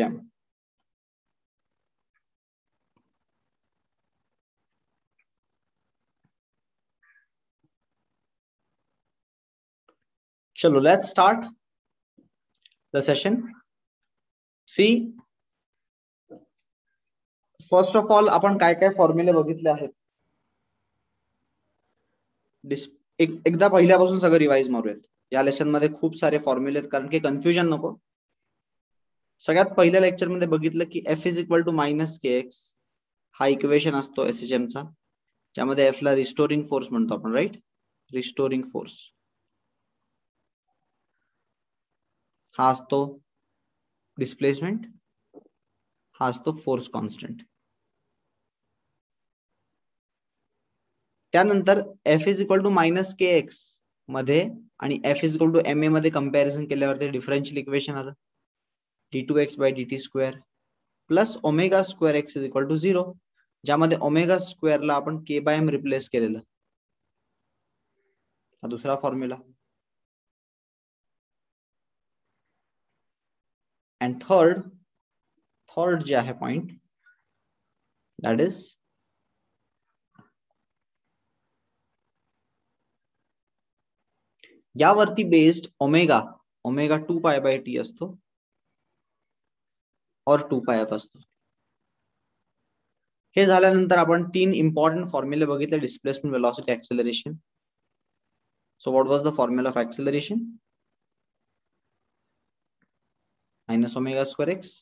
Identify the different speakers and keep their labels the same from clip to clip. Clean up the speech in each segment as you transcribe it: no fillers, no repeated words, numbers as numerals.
Speaker 1: चलो let's start the session. See, first of all आपण काय काय फॉर्म्युले बघितले आहेत. एकदा पहिल्यापासून सगळं रिवाइज मारूयात. या लेसन मध्ये खूप सारे फॉर्म्युले आहेत, कारण की कन्फ्युजन नको. सगळ्यात पहिल्या लेक्चर मध्ये बघितलं की F is equal to minus K X हा इक्वेशन असतो एसएचएम चा, ज्यामध्ये एफ ला रिस्टोरिंग फोर्स म्हणतो आपण, राईट. रिस्टोरिंग फोर्स हा असतो डिस्प्लेसमेंट, हा असतो फोर्स कॉन्स्टंट. त्यानंतर F is equal to minus K X मध्ये आणि F is equal to M A मध्ये कंपॅरिझन केल्यावरती डिफरन्शियल इक्वेशन आलं d2x by dt square plus omega square X is equal to 0, ज्यामध्ये ओमेगा स्क्वेअरला आपण के बाय एम रिप्लेस केलेलं. हा दुसरा फॉर्म्युला. अँड थर्ड जे आहे पॉइंट, दॅट इज यावरती based omega 2 pi bye T असतो और 2 पाय एफ असतो. हे झाल्यानंतर आपण 3 इम्पॉर्टंट फॉर्म्युले बघितले displacement, velocity, acceleration. So what was the formula of acceleration? Minus omega square X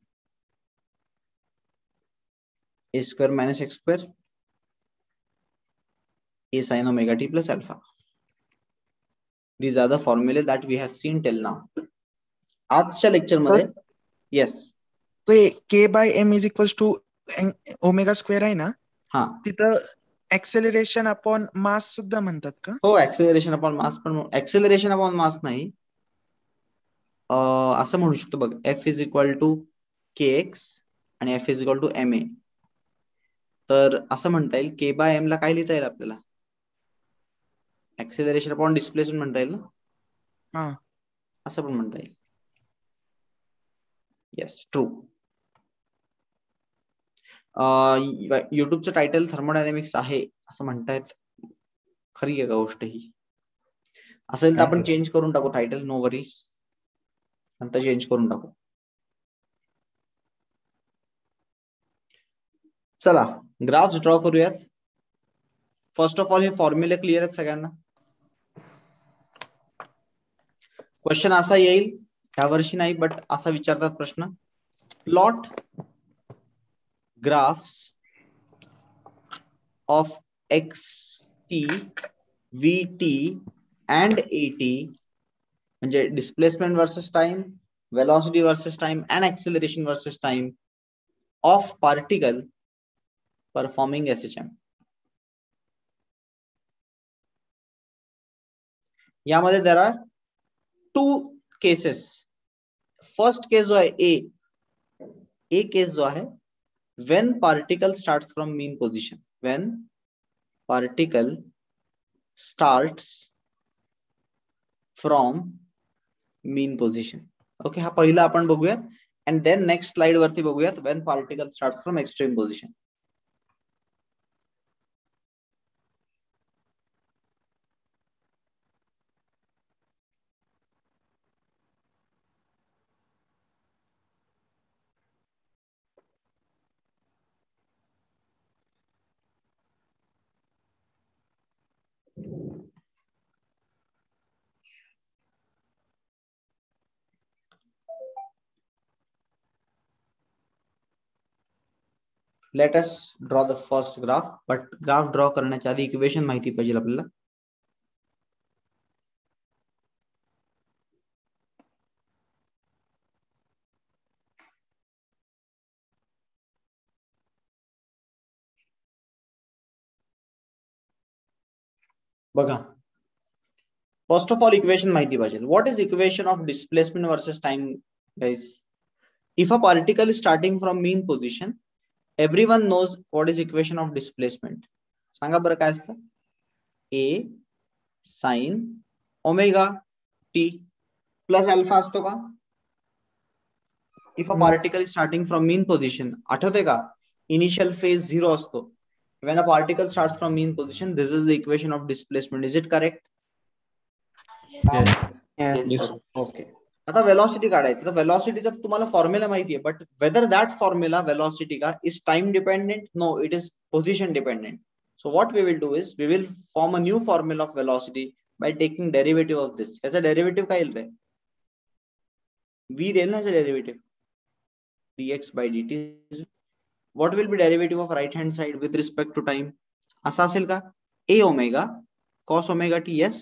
Speaker 1: a square minus x square a sin omega t plus alpha. These are the formulae that we have seen till now. आजच्या lecture मध्ये yes,
Speaker 2: तो k by m is equals to omega square आहे ना,
Speaker 1: हा
Speaker 2: तिथं acceleration upon mass सुद्धा म्हणतात का?
Speaker 1: हो, एक्सेलरेशन अपॉन मास, पण एक्सेलरेशन अपॉन मास नाही, असं म्हणू शकतो बघ. F is equal to K X आणि F is equal to M A. तर असं म्हणता येईल के बाय एम ला काय लिहिता येईल आपल्याला? एक्सेलरेशन अपॉन डिस्प्लेसमेंट म्हणता येईल ना, असं पण म्हणता येईल. Yes, true. युट्यूबचं टायटल थर्मोडायनेमिक्स आहे असं म्हणतायत, खरी आहे का गोष्ट ही? असेल तर आपण चेंज करून टाकू टायटल, नो वरीज, नंतर चेंज करून टाकू. चला ग्राफ्स ड्रॉ करूयात. फर्स्ट ऑफ ऑल हे फॉर्म्युले क्लिअर आहेत सगळ्यांना? क्वेश्चन असा येईल, ह्या वर्षी नाही बट असा विचारतात प्रश्न, plot graphs of X T V T and A T, म्हणजे displacement versus time, velocity versus time and acceleration versus time of particle performing SHM. यामध्ये there are 2 cases. First case जो आहे ए केस जो आहे, when particle starts from mean position, when particle starts from mean position. Okay, हा पहिला आपण बघूयात, and then next slide वरती बघूयात when particle starts from extreme position. Let us draw the first graph, but graph draw करण्याच्या आधी equation माहिती पाहिजे आपल्याला. बघा, फर्स्ट ऑफ ऑल इक्वेशन माहिती पाहिजे. What is equation of displacement versus time guys? If a particle is starting from mean position, everyone knows what is equation of displacement. सांगा बरं काय असतं? A sine omega T plus alpha असतो का? If a particle is starting from mean position, आठवते का initial phase 0 असतो. When a particle starts from mean position, this is the equation of displacement. Is it correct?
Speaker 3: Yes.
Speaker 1: Okay. आता velocity काढायची. तर वेलॉसिटीचा तुम्हाला फॉर्म्युला माहिती आहे, but whether that formula velocity का is time dependent? No, it is position dependent. So what we will do is we will form a new formula of velocity by taking derivative of this. याचा derivative काय येईल रे? v देईल ना याचा derivative, dx by dt. What will be derivative of right hand side with respect to time? असा असेल का? a omega cos omega t. yes.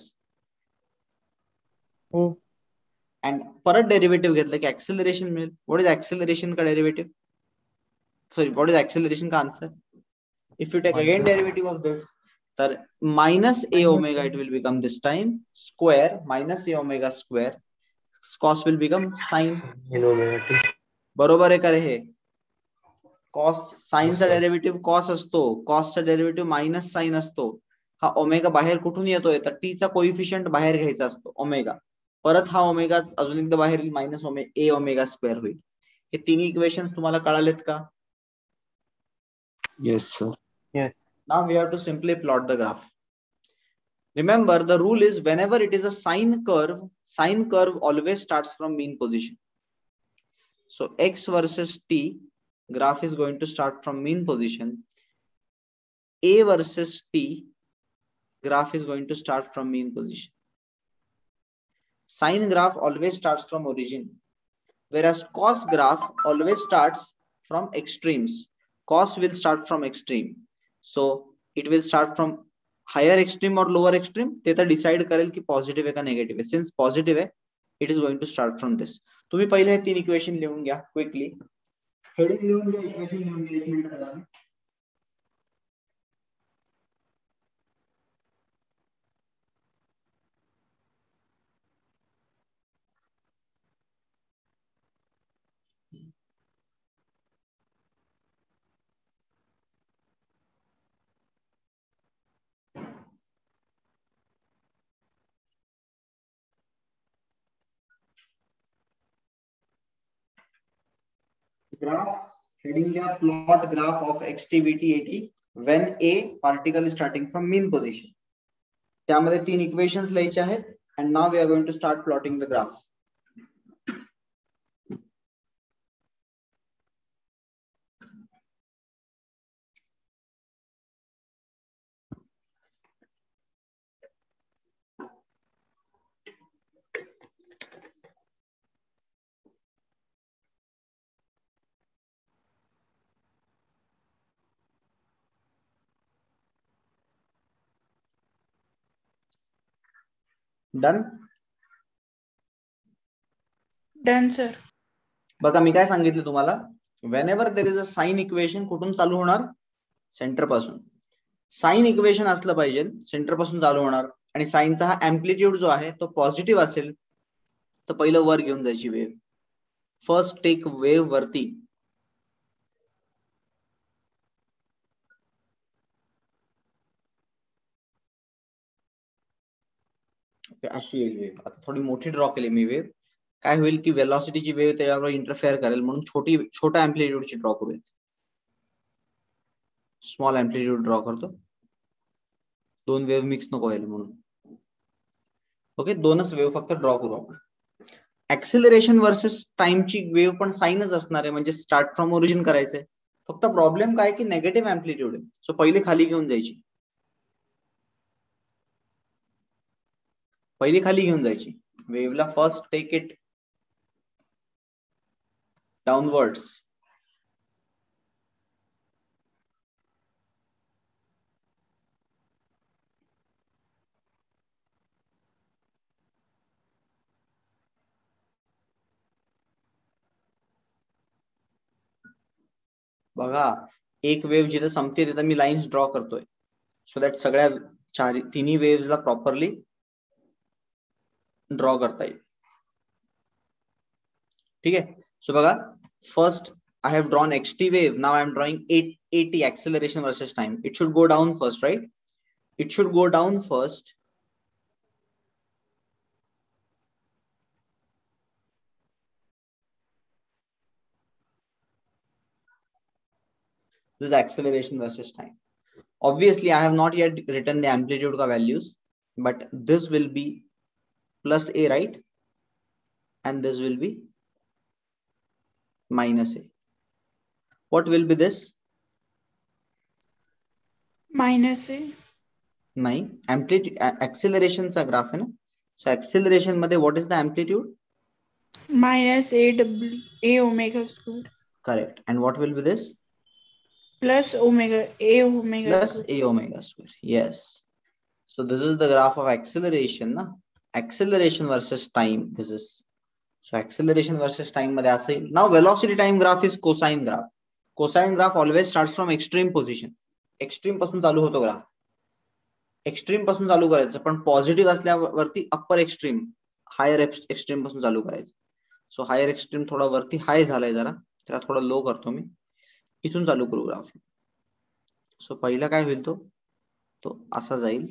Speaker 1: And परत डेरिवेटिव्ह घेतलं की ऍक्सेलरेशन मिळेल. व्हॉट इज ऍक्सेलरेशन का derivative? Sorry, what is acceleration का answer? If you take again derivative of this, तर minus A omega it will become this time square minus A omega square, cos will become sine. बरोबर आहे का रे हे? Cos साइनचा derivative cos असतो, कॉसचा derivative minus sine असतो. हा omega बाहेर कुठून येतोय? तर टी चा कोइफिशियंट बाहेर घ्यायचा असतो ओमेगा. परत हा ओमेगा अजून एकदा बाहेर येईल, मायनस ए ओमेगा स्क्वेअर होईल. हे तिन्ही इक्वेशन्स तुम्हाला कळालेत का?
Speaker 3: Yes, sir.
Speaker 1: Now we have to simply plot the graph. Remember, the rule is whenever it is a sine curve always starts from mean position. So x versus t graph is going to start from mean position. A versus t graph is going to start from mean position. Sine graph always starts from origin, whereas cos graph always starts from extremes. Cos will start from extreme, so it will start from higher extreme or lower extreme. ते तर decide करेल की positive आहे का negative आहे. Since positive आहे, it is going to start from this. तुम्ही पहिले हे 3 इक्वेशन लिहून घ्या क्विकली. हेडिंग लिहून घ्या, इक्वेशन लिहून घ्या. 1 मिनिट झाला. Graph heading the plot graph of XTVT80 when a particle is starting from mean position. त्यामध्ये 3 इक्वेशन्स लिहायचे आहेत. and now we are going to start plotting the graph. Done?
Speaker 2: Done, sir.
Speaker 1: बघा मी काय सांगितलं तुम्हाला, whenever there is a sine equation कुठून चालू होणार? सेंटर पासून. साइन इक्वेशन असलं पाहिजे, सेंटर पासून चालू होणार. आणि साइनचा हा एम्प्लिट्यूड जो आहे तो पॉझिटिव्ह असेल तर पहिलं वर घेऊन जायची वेव्ह. फर्स्ट टेक वेव्ह वरती. अशी एक वेव्ह. आता थोडी मोठी ड्रॉ केली मी वेव्ह. काय होईल की वेलॉसिटीची वेव्ह त्याच्यावर इंटरफेअर करेल, म्हणून छोटा एम्प्लिट्यूडची ड्रॉ करूया. स्मॉल एम्प्लिट्यूड ड्रॉ करतो. 2 वेव्ह मिक्स नको व्हायला म्हणून. ओके, 2च वेव्ह फक्त ड्रॉ करू आपण. ऍक्सेलरेशन वर्सेस टाइमची वेव्ह पण साइनच असणार आहे, म्हणजे स्टार्ट फ्रॉम ओरिजिन करायचंय. फक्त प्रॉब्लेम काय की नेगेटिव्ह एम्प्लिट्यूड आहे. सो पहिले खाली घेऊन जायची. पहिली खाली घेऊन जायची वेव्हला. First take it downwards. बघा, एक वेव्ह जिथे संपते तिथे मी लाईन्स ड्रॉ करतोय, सो दॅट सगळ्या तिन्ही वेव्हला प्रॉपरली ड्रॉ करता येईल. ठीक आहे. सो बघा, first I have drawn xt wave. Now I am drawing 80 acceleration versus time. It should go down first, right? It should go down first. This is acceleration versus time. Obviously, I have not yet written the amplitude ka values, but this will be plus a, right? And this will be minus a. What will be this?
Speaker 3: minus a.
Speaker 1: नाही, amplitude acceleration चा graph है ना. So acceleration मध्ये what is the amplitude?
Speaker 3: minus a omega square.
Speaker 1: Correct. And what will be this?
Speaker 3: Plus omega
Speaker 1: Plus
Speaker 3: square.
Speaker 1: a omega square. Yes. So this is the graph of acceleration ना. Acceleration versus time. This is. So acceleration versus time मध्ये असं येईल. Now velocity time graph is cosine graph. Cosine graph always starts from extreme position. Extreme पासून चालू होतो graph. Extreme पासून चालू करायचं, पण पॉझिटिव्ह असल्यावरती अप्पर एक्स्ट्रीम, हायर एक्स्ट्रीम पासून चालू करायचं. सो हायर एक्स्ट्रीम थोडा वरती हाय झालाय, जरा त्याला थोडा लो करतो मी, इथून चालू करू ग्राफ. सो पहिला काय होईल, तो असा जाईल,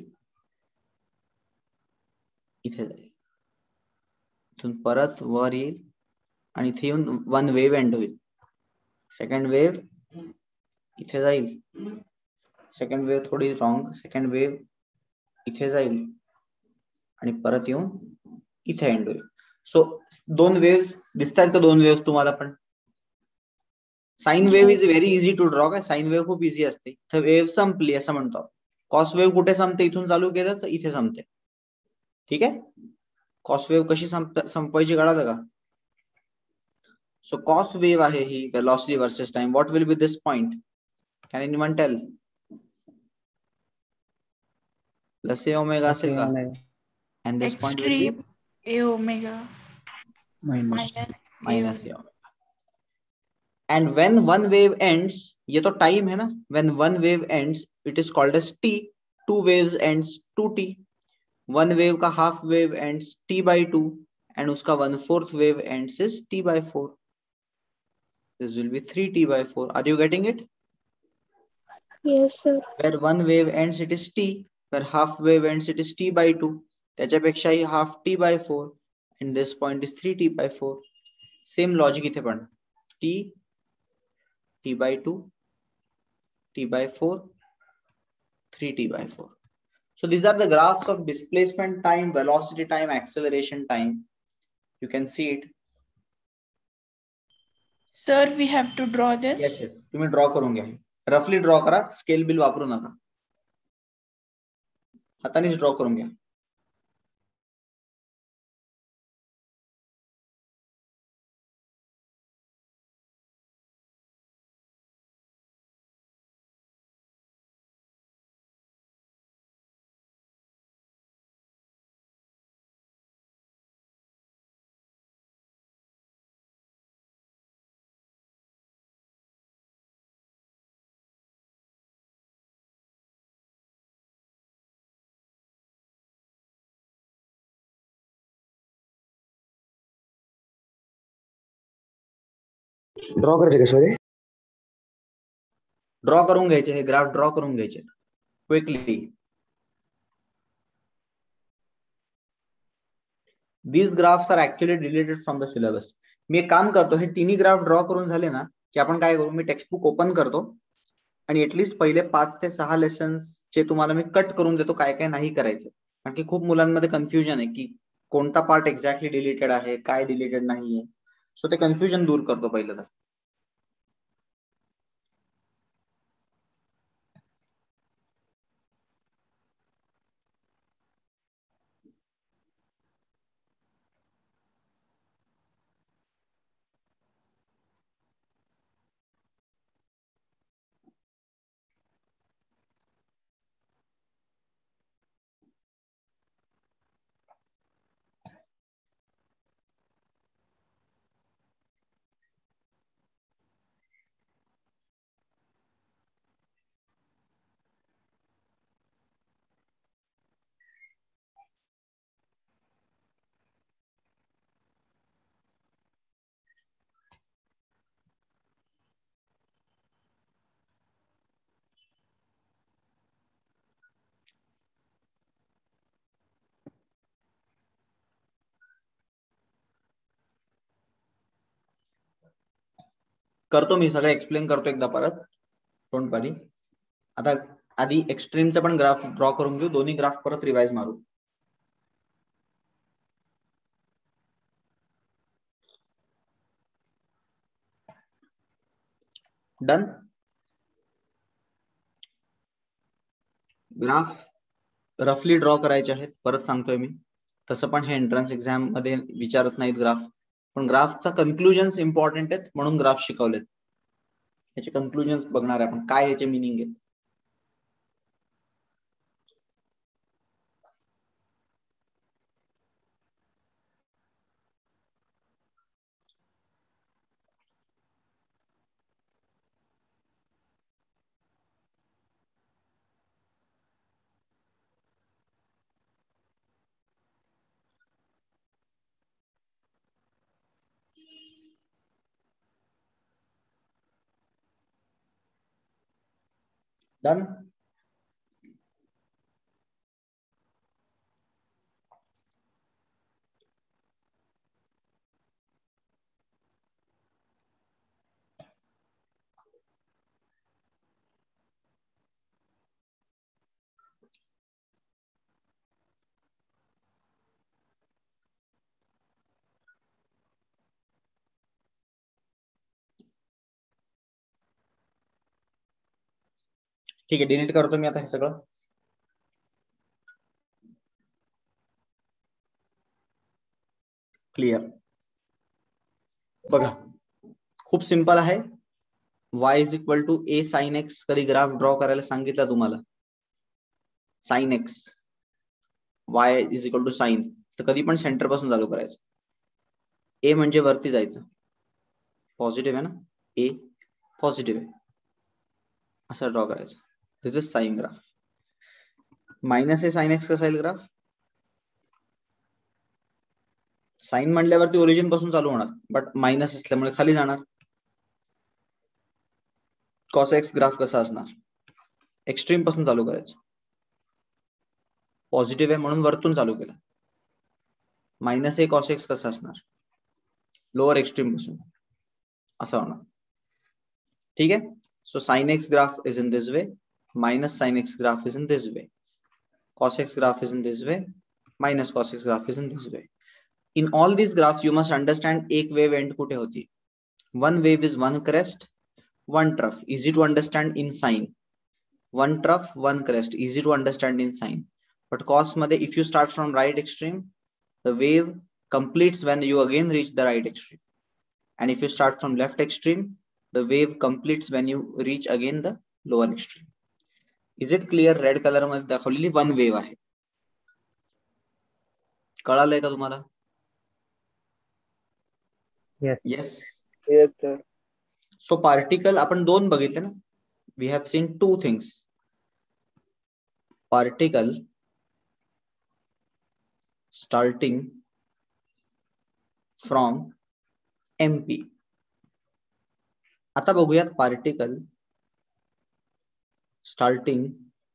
Speaker 1: इथे जाईल, इथून परत वर येईल आणि इथे येऊन वन वेव्ह एंड होईल. सेकंड वेव्ह इथे जाईल, सेकंड वेव्ह थोडी रॉंग, सेकंड वेव्ह इथे जाईल आणि परत येऊन इथे एंड होईल. सो दोन वेव्स दिसतात का? दोन वेव्स तुम्हाला पण? Sine wave is very easy to draw. काय साइन वेव्ह खूप इझी असते. इथे वेव्ह संपली असं म्हणतो. कॉस वेव्ह कुठे संपते? इथून चालू केलं तर इथे संपते. ठीक आहे. कॉस वेव्ह कशी संपवायची कळालं का? सो कॉस वेव्ह आहे ही velocity versus time. What will be this point? Can anyone tell? Plus A omega असेल का? And this point will be
Speaker 3: a omega minus a
Speaker 1: omega. And when one wave ends, ये तो time है ना, when one wave ends, it is called as t. Two waves ends 2t. One wave का half wave ends t by 2, and उसका 1/4 wave ends is t by 4. This will be 3t by 4. Are you getting it?
Speaker 4: Yes, sir.
Speaker 1: Where one wave ends, it is t. Where half wave ends, it is t by 2. त्याच्यापेक्षाही half t by 4, and this point is 3t by 4. Same logic इथे पण. t by 2, t by 4, 3t by 4. So these are the graphs of displacement time, velocity time, acceleration time. You can see it.
Speaker 3: Sir, we have to draw this.
Speaker 1: Yes. तुम्ही draw करून घ्या. रफली draw करा, scale bill वापरू नका. हातानेच draw करून घ्या.
Speaker 5: ड्रॉ करायचे का? सॉरी,
Speaker 1: ड्रॉ करून घ्यायचे, हे ग्राफ ड्रॉ करून घ्यायचे quickly. These graphs are actually deleted from the syllabus. मी एक काम करतो, हे तिन्ही ग्राफ ड्रॉ करून झाले ना की आपण काय करू, मी टेक्स्ट बुक ओपन करतो आणि एटलीस्ट पहिले 5 ते 6 लेसन्स चे तुम्हाला मी कट करून देतो, काय काय नाही करायचं. कारण की खूप मुलांमध्ये कन्फ्युजन आहे की कोणता पार्ट एक्झॅक्टली डिलीटेड आहे, काय डिलीटेड नाहीये. सो ते कन्फ्युजन दूर करतो पहिलं तर. करतो मी सगळं एक्सप्लेन करतो एकदा परत. Don't worry. आता आधी एक्स्ट्रीमचा पण ग्राफ ड्रॉ करून घेऊ, दोन्ही ग्राफ परत रिवाइज मारू. डन. ग्राफ रफली ड्रॉ करायचे आहेत, परत सांगतोय मी. तसं पण हे एंट्रन्स एक्झाम मध्ये विचारत नाहीत ग्राफ, पण ग्राफचा कन्क्लुजन्स इम्पॉर्टंट आहेत म्हणून ग्राफ शिकवलेत. याचे कन्क्लुजन्स बघणार आहे आपण, काय याचे मिनिंग आहेत. डन. ठीक आहे, डिलीट करतो मी आता हे सगळं. क्लिअर. बघा खूप सिंपल आहे. y is equal to a sin x. कधी ग्राफ ड्रॉ करायला सांगितलं तुम्हाला, sine x, y is equal to sine, तर कधी पण सेंटर पासून चालू करायचं. a म्हणजे वरती जायचं, पॉझिटिव्ह आहे ना, a पॉझिटिव्ह आहे, असं ड्रॉ करायचं. This is sine graph. Minus a sin x कसा येईल ग्राफ? साइन म्हणल्यावरती ओरिजिन पासून चालू होणार, बट मायनस असल्यामुळे खाली जाणार. कॉस एक्स ग्राफ कसा असणार? एक्स्ट्रीम पासून चालू करायचं, पॉझिटिव्ह आहे म्हणून वरतून चालू केलं. मायनस ए कॉस एक्स कसा असणार? लोअर एक्स्ट्रीम पासून, असं होणार. ठीक आहे. So sine X graph is in this way, minus sine X graph is in this way, cos X graph is in this way, minus cos X graph is in this way. In all these graphs you must understand एक wave end कुठे होती. One wave is one crest, one trough. Easy to understand in sine. One trough, one crest. Easy to understand in sine. But cos मध्ये if you start from right extreme, the wave completes when you again reach the right extreme. And if you start from left extreme, the wave completes when you reach again the lower extreme. Is it clear? Red color मध्ये दाखवलेली one wave आहे. कळालंय का तुम्हाला?
Speaker 6: Yes.
Speaker 5: Yes, sir.
Speaker 1: So particle आपण दोन बघितले ना. We have seen two things. Particle starting from MP. आता बघूयात particle starting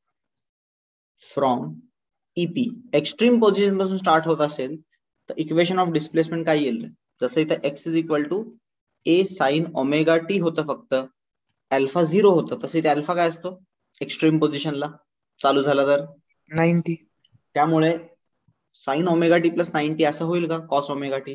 Speaker 1: from EP. Extreme position पासून स्टार्ट होत असेल तर इक्वेशन ऑफ डिस्प्लेसमेंट काय येईल? जसं इथं x is equal to a sin omega T होतं, फक्त अल्फा 0 होतं. तसं इथे अल्फा काय असतो एक्स्ट्रीम पोझिशनला चालू झाला तर
Speaker 2: 90.
Speaker 1: त्यामुळे साइन ओमेगा टी प्लस 90 असं होईल का कॉस ओमेगा टी?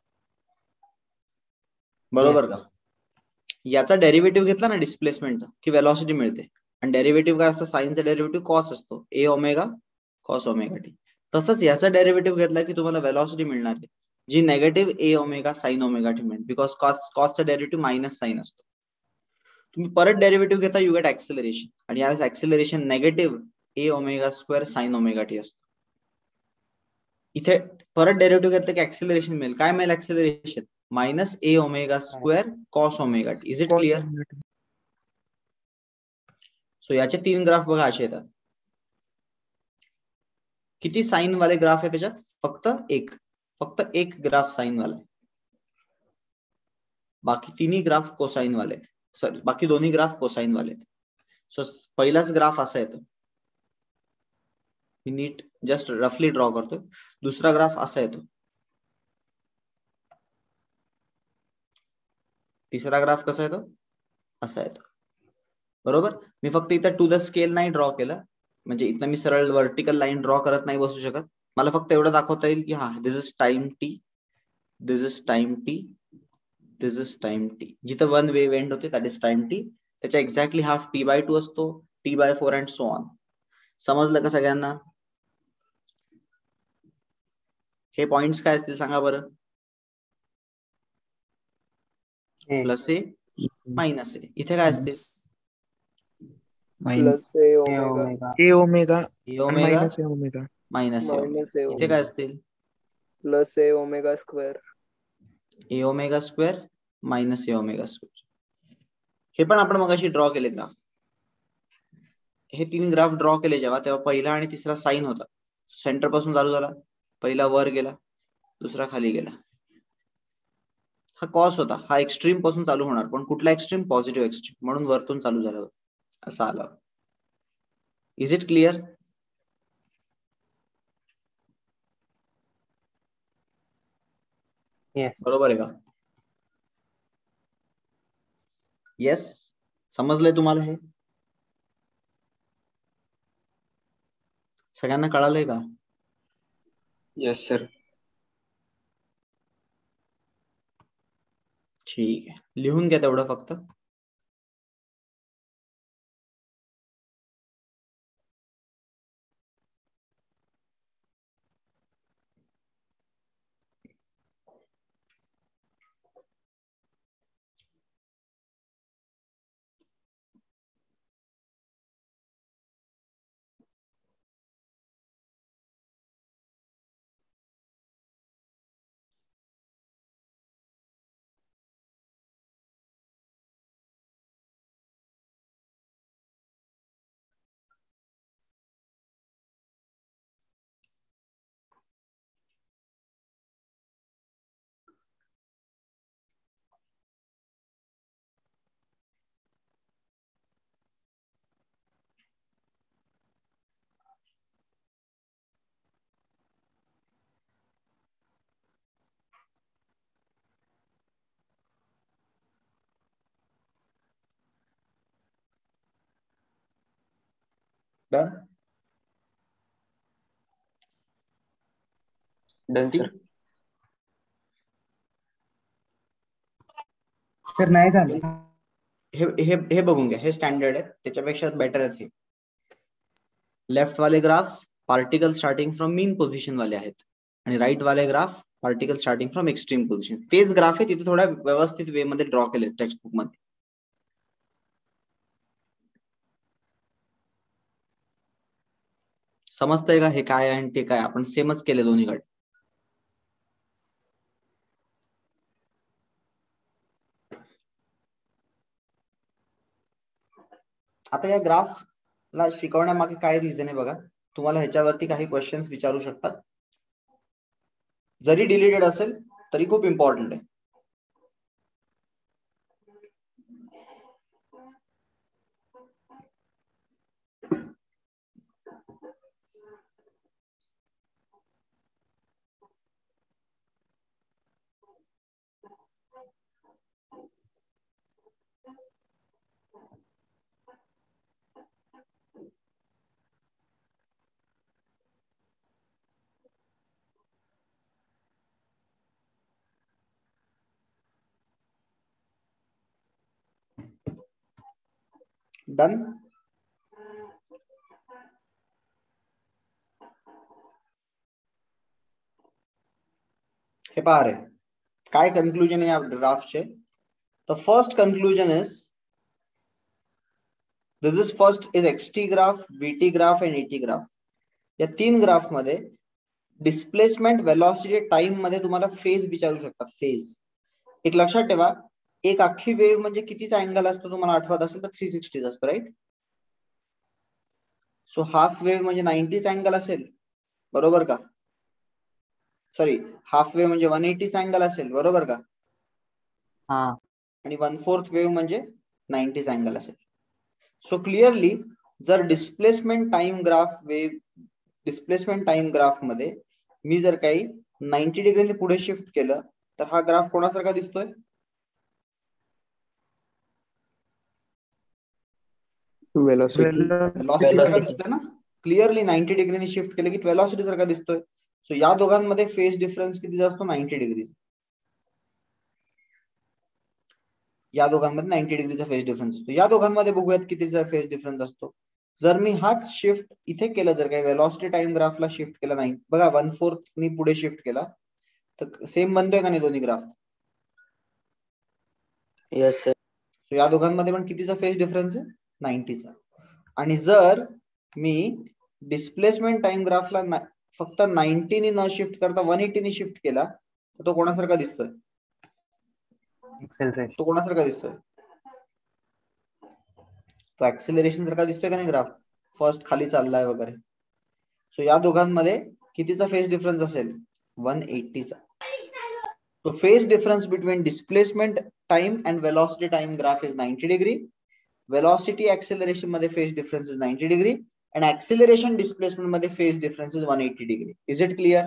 Speaker 1: बरोबर का? याचा डेरिव्हेटिव्ह घेतला ना डिस्प्लेसमेंटचा की वेलॉसिटी मिळते, आणि डेरिव्हेटिव्ह काय असतो? साइनचा डेरिव्हेटिव्ह कॉस असतो, A omega cos omega T. तसंच याचा डेरिव्हेटिव्ह घेतला की तुम्हाला वेलॉसिटी मिळणार आहे जी negative A omega sine omega T मिळेल, बिकॉज कॉसचा डेरिव्हेटिव्ह मायनस साइन असतो. तुम्ही परत डेरिव्हेटिव्ह घेता, यू गेट ऍक्सेलरेशन, आणि यावेळेस acceleration negative A omega square sine omega T असतो. इथे परत डेरिव्हेटिव्ह घेतलं की ऍक्सेलरेशन मिळेल. काय मिळेल acceleration? Minus A omega square cos omega T. Is it clear? So याचे तीन ग्राफ बघा असे येतात. किती साइन वाले ग्राफ आहे त्याच्यात? फक्त एक ग्राफ साइन वाला आहे, बाकी तिन्ही ग्राफ कोसाइन वाले आहेत. सॉरी, बाकी दोन्ही ग्राफ कोसाइन वाले आहेत. सो पहिलाच ग्राफ असा येतो, मी नीट जस्ट रफली ड्रॉ करतो. दुसरा ग्राफ असा येतो, तिसरा ग्राफ कसा येतो? असा येतो. बरोबर. मी फक्त इथं टू द स्केल नाही ड्रॉ केलं, म्हणजे इथं मी सरळ व्हर्टिकल लाईन ड्रॉ करत नाही बसू शकत. मला फक्त एवढं दाखवता येईल की हा this is time T, this is time T, this is time T. जिथं वन वेव एंड होते दॅट इज टाइम टी, त्याच्या एक्झॅक्टली हाफ T/2 असतो, T/4 अँड सो ऑन. समजलं का सगळ्यांना? हे पॉइंट्स काय असतील सांगा बरं. Plus A minus A. इथे काय असतील?
Speaker 6: Plus A omega
Speaker 2: A omega
Speaker 1: A omega
Speaker 2: minus A omega
Speaker 1: minus A omega.
Speaker 6: Minus A
Speaker 1: इथे काय असतील?
Speaker 6: Plus A omega square
Speaker 1: A omega square minus A omega square. हे पण आपण मगाशी ड्रॉ केले ग्राफ. हे 3 ग्राफ ड्रॉ केले जेव्हा, तेव्हा पहिला आणि तिसरा साइन होता. सेंटर पासून चालू झाला, पहिला वर गेला, दुसरा खाली गेला. हा कॉस होता, हा एक्स्ट्रीम पासून चालू होणार, पण कुठला एक्स्ट्रीम? पॉझिटिव्ह एक्स्ट्रीम, म्हणून वरतून चालू झाला होता, असा आला. Is it clear? बरोबर आहे का? येस, समजलंय तुम्हाला? हे सगळ्यांना कळालंय का?
Speaker 5: Yes sir.
Speaker 1: ठीक आहे, लिहून घ्या तेवढं फक्त. डन.
Speaker 5: Done sir.
Speaker 2: सर नाही झालं.
Speaker 1: हे हे हे बघून घ्या, हे स्टँडर्ड आहे, त्याच्यापेक्षा बेटर आहेत हे. लेफ्ट वाले graphs particle starting from mean position वाले आहेत, आणि राईट वाले graph particle starting from extreme position. तेच ग्राफ आहे, तिथे थोड्या व्यवस्थित वे मध्ये ड्रॉ केले टेक्स्टबुक मध्ये. समजतंय का? हे काय आहे आणि ते काय, आपण सेमच केले दोन्हीकडे. आता या ग्राफ ला शिकवण्यामागे काय रिझन आहे बघा. तुम्हाला ह्याच्यावरती काही क्वेश्चन्स विचारू शकतात, जरी डिलीटेड असेल तरी खूप इम्पॉर्टंट आहे. डन. हे पहा रे, काय कन्क्लुजन आहे या ग्राफचे. The first conclusion is this is first is XT graph, VT graph and AT graph. या 3 ग्राफ मध्ये डिस्प्लेसमेंट, वेलॉसिटी, टाइम मध्ये तुम्हाला फेज विचारू शकतात. फेज एक लक्षात ठेवा, एक अख्खी वेव्ह म्हणजे कितीचा अँगल असतो तुम्हाला आठवत असेल तर 360 असतो, राईट? सो हाफ वेव्ह म्हणजे 90 अँगल असेल, बरोबर का? सॉरी, हाफ वेव्ह म्हणजे 180 अँगल असेल, बरोबर का? आणि 1/4 वेव्ह म्हणजे 90 अँगल असेल. सो क्लिअरली जर डिस्प्लेसमेंट टाइम ग्राफ मध्ये मी जर काही 90 डिग्रीने पुढे शिफ्ट केलं तर हा ग्राफ कोणासारखा दिसतोय?
Speaker 6: वेलोसिटी
Speaker 1: वेलॉसिटी सारखा दिसतोय ना, क्लिअरली 90 डिग्रीने शिफ्ट केलं की वेलॉसिटी सारखा दिसतोय. सो या दोघांमध्ये फेज डिफरन्स किती असतो? 90 डिग्री. या दोघांमध्ये 90 डिग्रीचा फेज डिफरन्स असतो. या दोघांमध्ये बघूयात कितीचा फेज डिफरन्स असतो. जर मी हाच शिफ्ट इथे केलं, जर काही वेलॉसिटी टाइम ग्राफला शिफ्ट केला नाही बघा, 1/4 नी पुढे शिफ्ट केला तर सेम बनतोय का नाही दोन्ही ग्राफ?
Speaker 6: Yes sir.
Speaker 1: सो या दोघांमध्ये पण कितीचा फेज डिफरन्स आहे? 90चा. आणि जर मी डिस्प्लेसमेंट टाइम ग्राफला फक्त 90 नी न शिफ्ट करता 180 नी शिफ्ट केला तर तो कोणासारखा दिसतोय? तो कोणासारखा दिसतोय? तो ऍक्सेलरेशन सारखा दिसतोय का नाही ग्राफ? फर्स्ट खाली चाललाय वगैरे. सो या दोघांमध्ये कितीचा फेज डिफरन्स असेल? 180चा. So phase difference between displacement time and velocity time graph is 90 degree. Velocity acceleration मध्ये phase difference is 90 degree and acceleration displacement मध्ये phase difference is 180 degree. Is it clear?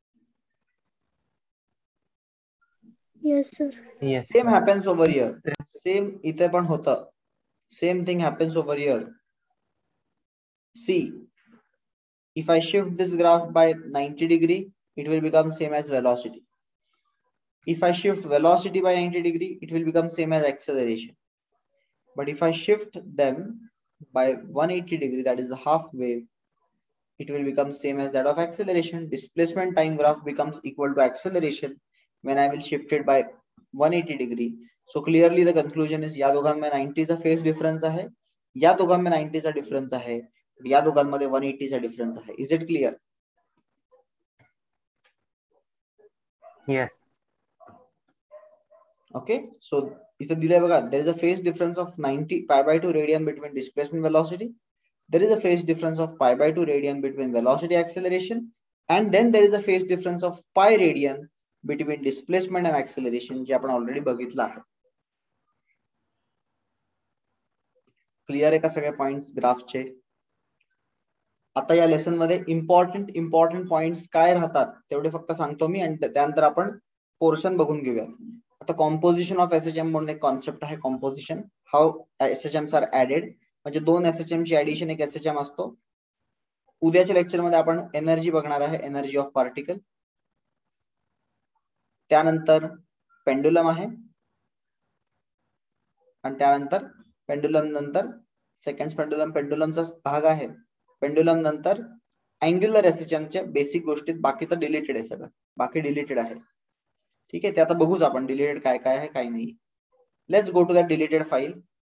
Speaker 4: Yes, sir.
Speaker 5: Yes.
Speaker 1: Same happens over here. Same इथे पण होतं. Same thing happens over here. See, if I shift this graph by 90 degree, it will become same as velocity. If I shift velocity by 90 degree, it will become same as acceleration. But if I shift them by 180 degree, that is the half wave, it will become same as that of acceleration. Displacement time graph becomes equal to acceleration when I will shift it by 180 degree. So clearly the conclusion is या दोघांमध्ये 90 चा phase difference आहे, या दोघांमध्ये 90 चा difference आहे, या दोघांमध्ये 180 चा डिफरन्स आहे. Is it clear?
Speaker 5: Yes.
Speaker 1: Okay, so इथे दिलंय बघा, there is a phase difference of 90 pi by 2 radian between displacement velocity. There is a phase difference of pi by 2 radian between velocity acceleration, and then there is a phase difference of pi radian between displacement and acceleration, जे आपण already बघितलं आहे. Clear आहे का सगळे points ग्राफचे? आता या lesson मध्ये इम्पॉर्टंट पॉइंट्स काय राहतात तेवढे फक्त सांगतो मी, आणि त्यानंतर आपण पोर्शन बघून घेऊयात. आता कॉम्पोजिशन ऑफ एसएचएम म्हणून एक कॉन्सेप्ट आहे, composition, how SHMs are added. म्हणजे दोन एसएचएम ची ऍडिशन एक एसएचएम असतो. उद्याच्या लेक्चर मध्ये आपण एनर्जी बघणार आहे, एनर्जी ऑफ पार्टिकल. त्यानंतर पेंडुलम आहे, आणि त्यानंतर पेंडुलम नंतर सेकंड पेंडुलमचा भाग आहे. पेंडुलम नंतर अँग्युलर एसएचएमच्या बेसिक गोष्टीत, बाकी तर डिलीटेड आहे सगळं, बाकी डिलीटेड आहे. ठीक आहे, ते आता बघूच आपण डिलीटेड काय काय आहे काय नाही. Let's go to that deleted file.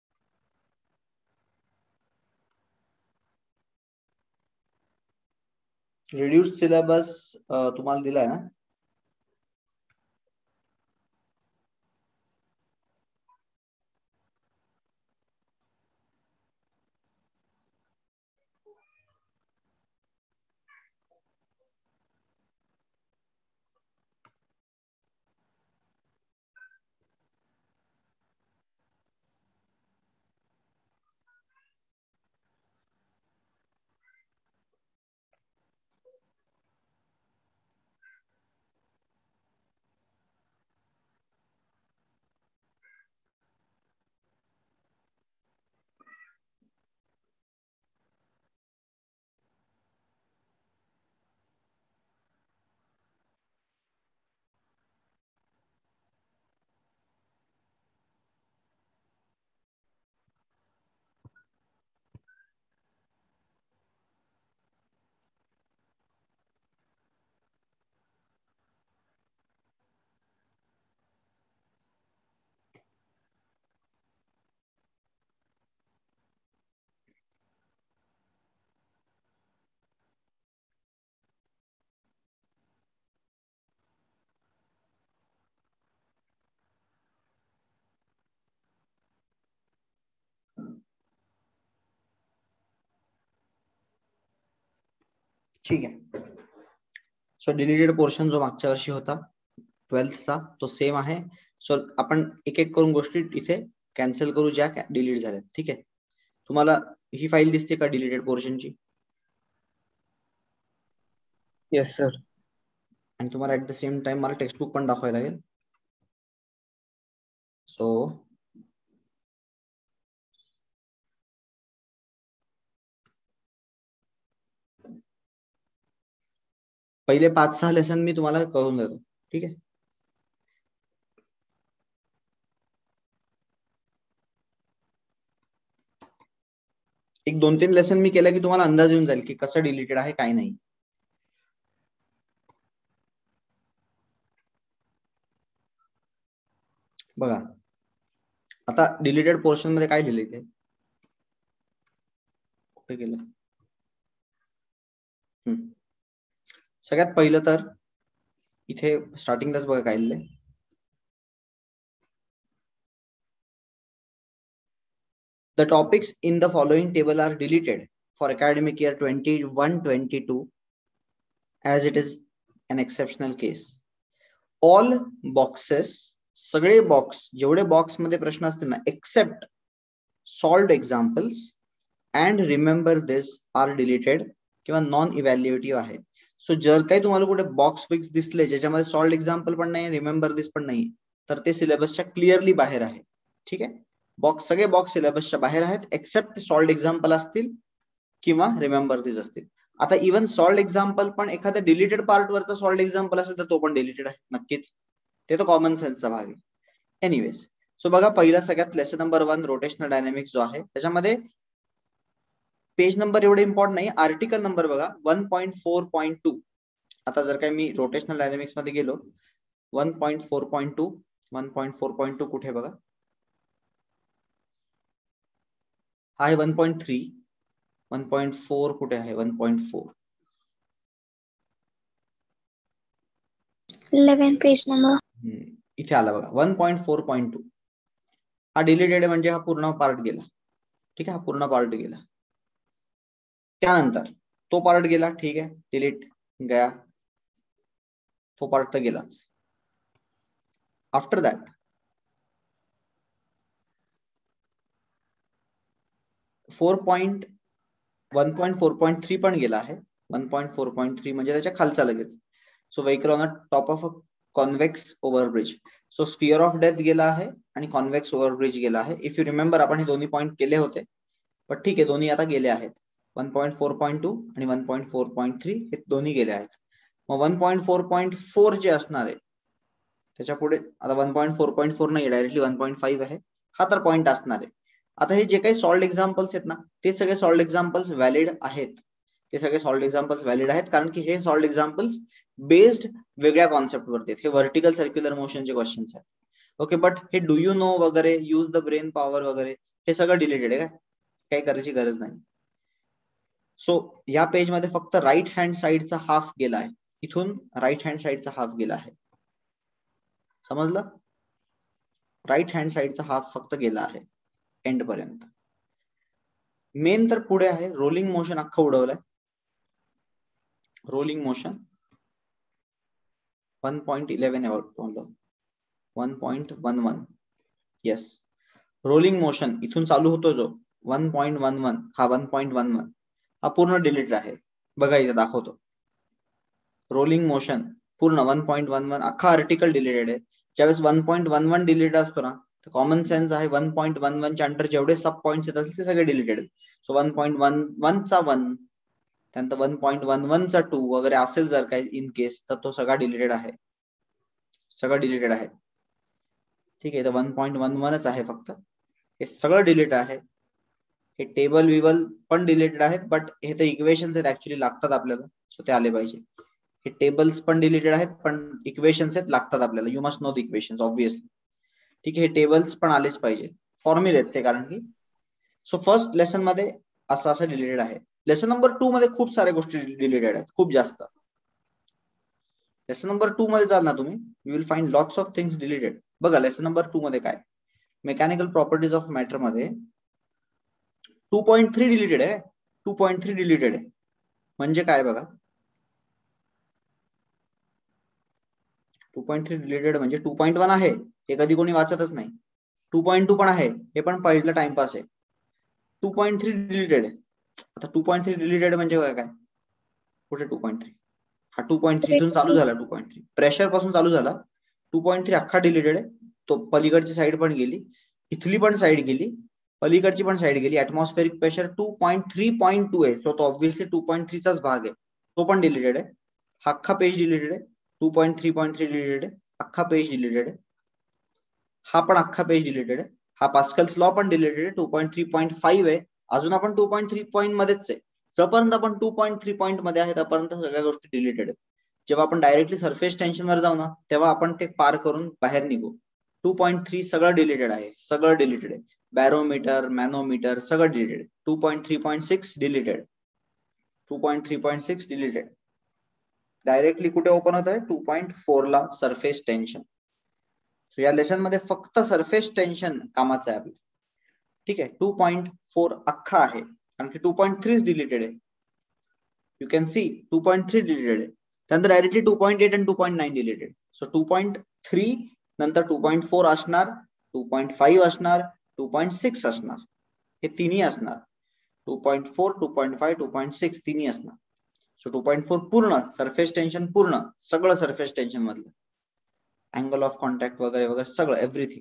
Speaker 1: Reduce syllabus तुम्हाला दिलाय ना? ठीक आहे. सो डिलीटेड पोर्शन जो मागच्या वर्षी होता 12th चा, तो सेम आहे. सो आपण एक एक करून गोष्टी इथे कॅन्सल करू ज्या डिलीट झाल्या. ठीक आहे, तुम्हाला ही फाईल दिसते का डिलीटेड पोर्शनची?
Speaker 6: Yes sir.
Speaker 1: आणि तुम्हाला ऍट द सेम टाइम मला टेक्स्टबुक पण दाखवायला लागेल. सो पहिले 5-6 लेसन मी तुम्हाला करून देतो, ठीक आहे. एक 2-3 लेसन मी केलं की तुम्हाला अंदाज येऊन जाईल की कसं डिलीटेड आहे काय नाही. बघा आता डिलीटेड पोर्शन मध्ये काय लिहिलंय ते कुठे गेलं. सगळ्यात पहिलं तर इथे स्टार्टिंगलाच बघा काय लिहिलंय. The topics in the following table are deleted for academic year 21-22 as it is an exceptional case. All boxes, सगळे बॉक्स जेवढे बॉक्स मध्ये प्रश्न असतील ना except solved examples and remember this are deleted किंवा नॉन इव्हॅल्युएटिव्ह आहे. So जर काही तुम्हाला कुठे बॉक्स फिक्स दिसले ज्याच्यामध्ये सॉल्व्ड एक्झाम्पल पण नाही रिमेंबर दिस पण नाही तर ते सिलेबसच्या क्लिअरली बाहेर आहे, ठीक आहे. सगळे बॉक्स सिलेबसच्या बाहेर आहेत एक्सेप्ट ते सॉल्व्ड एक्झाम्पल असतील किंवा रिमेंबर दिस असतील. आता इव्हन सॉल्व्ड एक्झाम्पल पण एखाद्या डिलीटेड पार्ट वरचा सॉल्व्ड एक्झाम्पल असेल तर तो पण डिलीटेड आहे नक्कीच, ते तर कॉमन सेन्सचा भाग आहे. एनिवेज सो बघा पहिला सगळ्यात लेसन नंबर 1 रोटेशनल डायनॅमिक्स जो आहे त्याच्यामध्ये पेज नंबर एवढे इम्पॉर्टंट नाही, आर्टिकल नंबर बघा 1.4.2. आता जर काही मी रोटेशनल डायनॅमिक्स मध्ये गेलो 1.4.2 1.4.2 कुठे बघा हा आहे 1.3 1.4 कुठे आहे 1.4
Speaker 4: 11 पेज नंबर
Speaker 1: इथे आला बघा 1.4.2 हा डिलीटेड म्हणजे हा पूर्ण पार्ट गेला, ठीक आहे. हा पूर्ण पार्ट गेला त्यानंतर तो पार्ट गेला, ठीक आहे, डिलीट गया, तो पार्ट तर गेलाच. आफ्टर दॅट 1.4.3 पण गेला आहे. 1.4.3 म्हणजे त्याच्या खालचा लगेच. So vehicle on top of a convex overbridge. So sphere of death गेला आहे आणि कॉन्व्हेक्स ओव्हरब्रिज गेला आहे. इफ यू रिमेंबर आपण हे दोन्ही पॉईंट केले होते पण ठीक आहे दोन्ही आता गेले आहेत. 1.4.2 आणि 1.4.3 हे दोन्ही गेले आहेत. मग 1.4.4 जे असणार आहे त्याच्या पुढे आता 1.4.4 नाही डायरेक्टली 1.5 आहे, हा तर पॉईंट असणार आहे. आता हे जे काही सॉल्व्ड एक्झाम्पल्स आहेत ना ते सगळे सॉल्व्ड एक्झाम्पल्स व्हॅलिड आहेत, ते सगळे सॉल्व्ड एक्झाम्पल्स व्हॅलिड आहेत कारण की हे सॉल्व्ड एक्झाम्पल्स बेस्ड वेगळ्या कॉन्सेप्ट वरती आहेत. हे व्हर्टिकल सर्क्युलर मोशनचे क्वेश्चन्स आहेत, ओके. बट हे डू यू नो वगैरे यूज द ब्रेन पॉवर वगैरे हे सगळं डिलीटेड आहे, काही करायची गरज नाही. सो या पेज मध्ये फक्त राईट हँड साइडचा हाफ गेला आहे, इथून राईट हँड साइडचा हाफ गेला आहे, समजलं. राईट हँड साइडचा हाफ फक्त गेला आहे एंड पर्यंत. मेन तर पुढे आहे रोलिंग मोशन अख्खं उडवलंय. रोलिंग मोशन 1.11 आहे वाटतं 1.11 येस. रोलिंग मोशन इथून चालू होतो जो 1.11 हा 1.11 हा पूर्ण डिलीट आहे. बघा इथे दाखवतो रोलिंग मोशन पूर्ण 1.11 अख्खा आर्टिकल डिलीटेड आहे. ज्यावेळेस 1.11 डिलीट असतो ना तर कॉमन सेन्स आहे 1.11 च्या अंडर जेवढे सब पॉइंट्स येतात ते सगळे डिलीटेड. सो 1.11 चा 1 त्यानंतर 1.11 चा 2 वगैरे असेल जर काही इन केस तर तो सगळा डिलीटेड आहे, सगळं डिलीटेड आहे, ठीक आहे. तर 1.11च आहे फक्त, हे सगळं डिलीट आहे. हे टेबल विबल पण डिलीटेड आहेत बट हे तर इक्वेशन्स आहेत ऍक्च्युली लागतात आपल्याला, सो ते आले पाहिजे. हे टेबल्स पण डिलीटेड आहेत पण इक्वेशन्स आहेत लागतात आपल्याला, you must know the equations obviously, ठीक आहे. हे टेबल्स पण आलेच पाहिजे, फॉर्म्युले आहेत ते कारण की. सो फर्स्ट लेसन मध्ये असं डिलीटेड आहे. लेसन नंबर 2 मध्ये खूप साऱ्या गोष्टी डिलीटेड आहेत, खूप जास्त. लेसन नंबर 2 मध्ये जाल ना तुम्ही you will find lots of things deleted. बघा लेसन नंबर 2 मध्ये काय मेकॅनिकल प्रॉपर्टीज ऑफ मॅटर मध्ये 2.3 डिलीटेड आहे. 2.3 डिलीटेड आहे म्हणजे काय बघा 2.3 डिलीटेड म्हणजे 2.1 आहे हे कधी कोणी वाचतच नाही. 2.2 पण आहे हे पण पहिलं टाइमपास आहे. 2.3 डिलीटेड आहे. आता 2.3 डिलीटेड म्हणजे काय कुठे 2.3 हा 2.3 इथून चालू झाला. 2.3 प्रेशर पासून चालू झाला. 2.3 अख्खा डिलीटेड आहे. तो पलीकडची साईड पण गेली, इथली पण साईड गेली, पलीकडची पण साईड गेली. ऍटमॉस्फेरिक प्रेशर 2.3.2 आहे. सो तो ऑब्व्हियसली 2.3 चाच भाग आहे, तो पण डिलीटेड आहे. हा अख्खा पेज डिलीटेड आहे, 2.3.3 डिलीटेड आहे, अख्खा पेज डिलीटेड आहे, हा पण अख्खा पेज डिलीटेड आहे, हा पास्कल्स लॉ पण डिलीटेड आहे, 2.3.5 आहे, अजून आपण 2.3 पॉईंट मध्येच आहे. जोपर्यंत आपण 2.3 पॉईंट मध्ये आहे तोपर्यंत सगळ्या गोष्टी डिलीटेड आहेत. जेव्हा आपण डायरेक्टली सरफेस टेन्शनवर जाऊ ना तेव्हा आपण ते पार करून बाहेर निघू. 2.3 सगळं डिलीटेड आहे, सगळं डिलीटेड आहे, बॅरोमीटर, मॅनोमीटर सगळं डिलीटेड. 2.3.6 deleted, 2.3.6 deleted. डायरेक्टली कुठे ओपन होत आहे? 2.4 ला सरफेस टेन्शन. सो या लेसन मध्ये फक्त सरफेस टेन्शन कामाचं आहे आपलं. ठीक आहे, 2.4 अख्खा आहे कारण की 2.3 डिलीटेड आहे. यू कॅन सी 2.3 डिलीटेड आहे, त्यानंतर डायरेक्टली 2.8 आणि 2.9 डिलीटेड. सो 2.3 नंतर 2.4 असणार, 2.5 असणार, 2.6 असणार, हे तिन्ही असणार. 2.4, 2.5, 2.6 तिन्ही असणार. सो 2.4 पूर्ण सरफेस टेन्शन, पूर्ण सगळं सरफेस टेन्शन मधलं, अँगल ऑफ कॉन्टॅक्ट वगैरे वगैरे सगळं, एव्हरीथिंग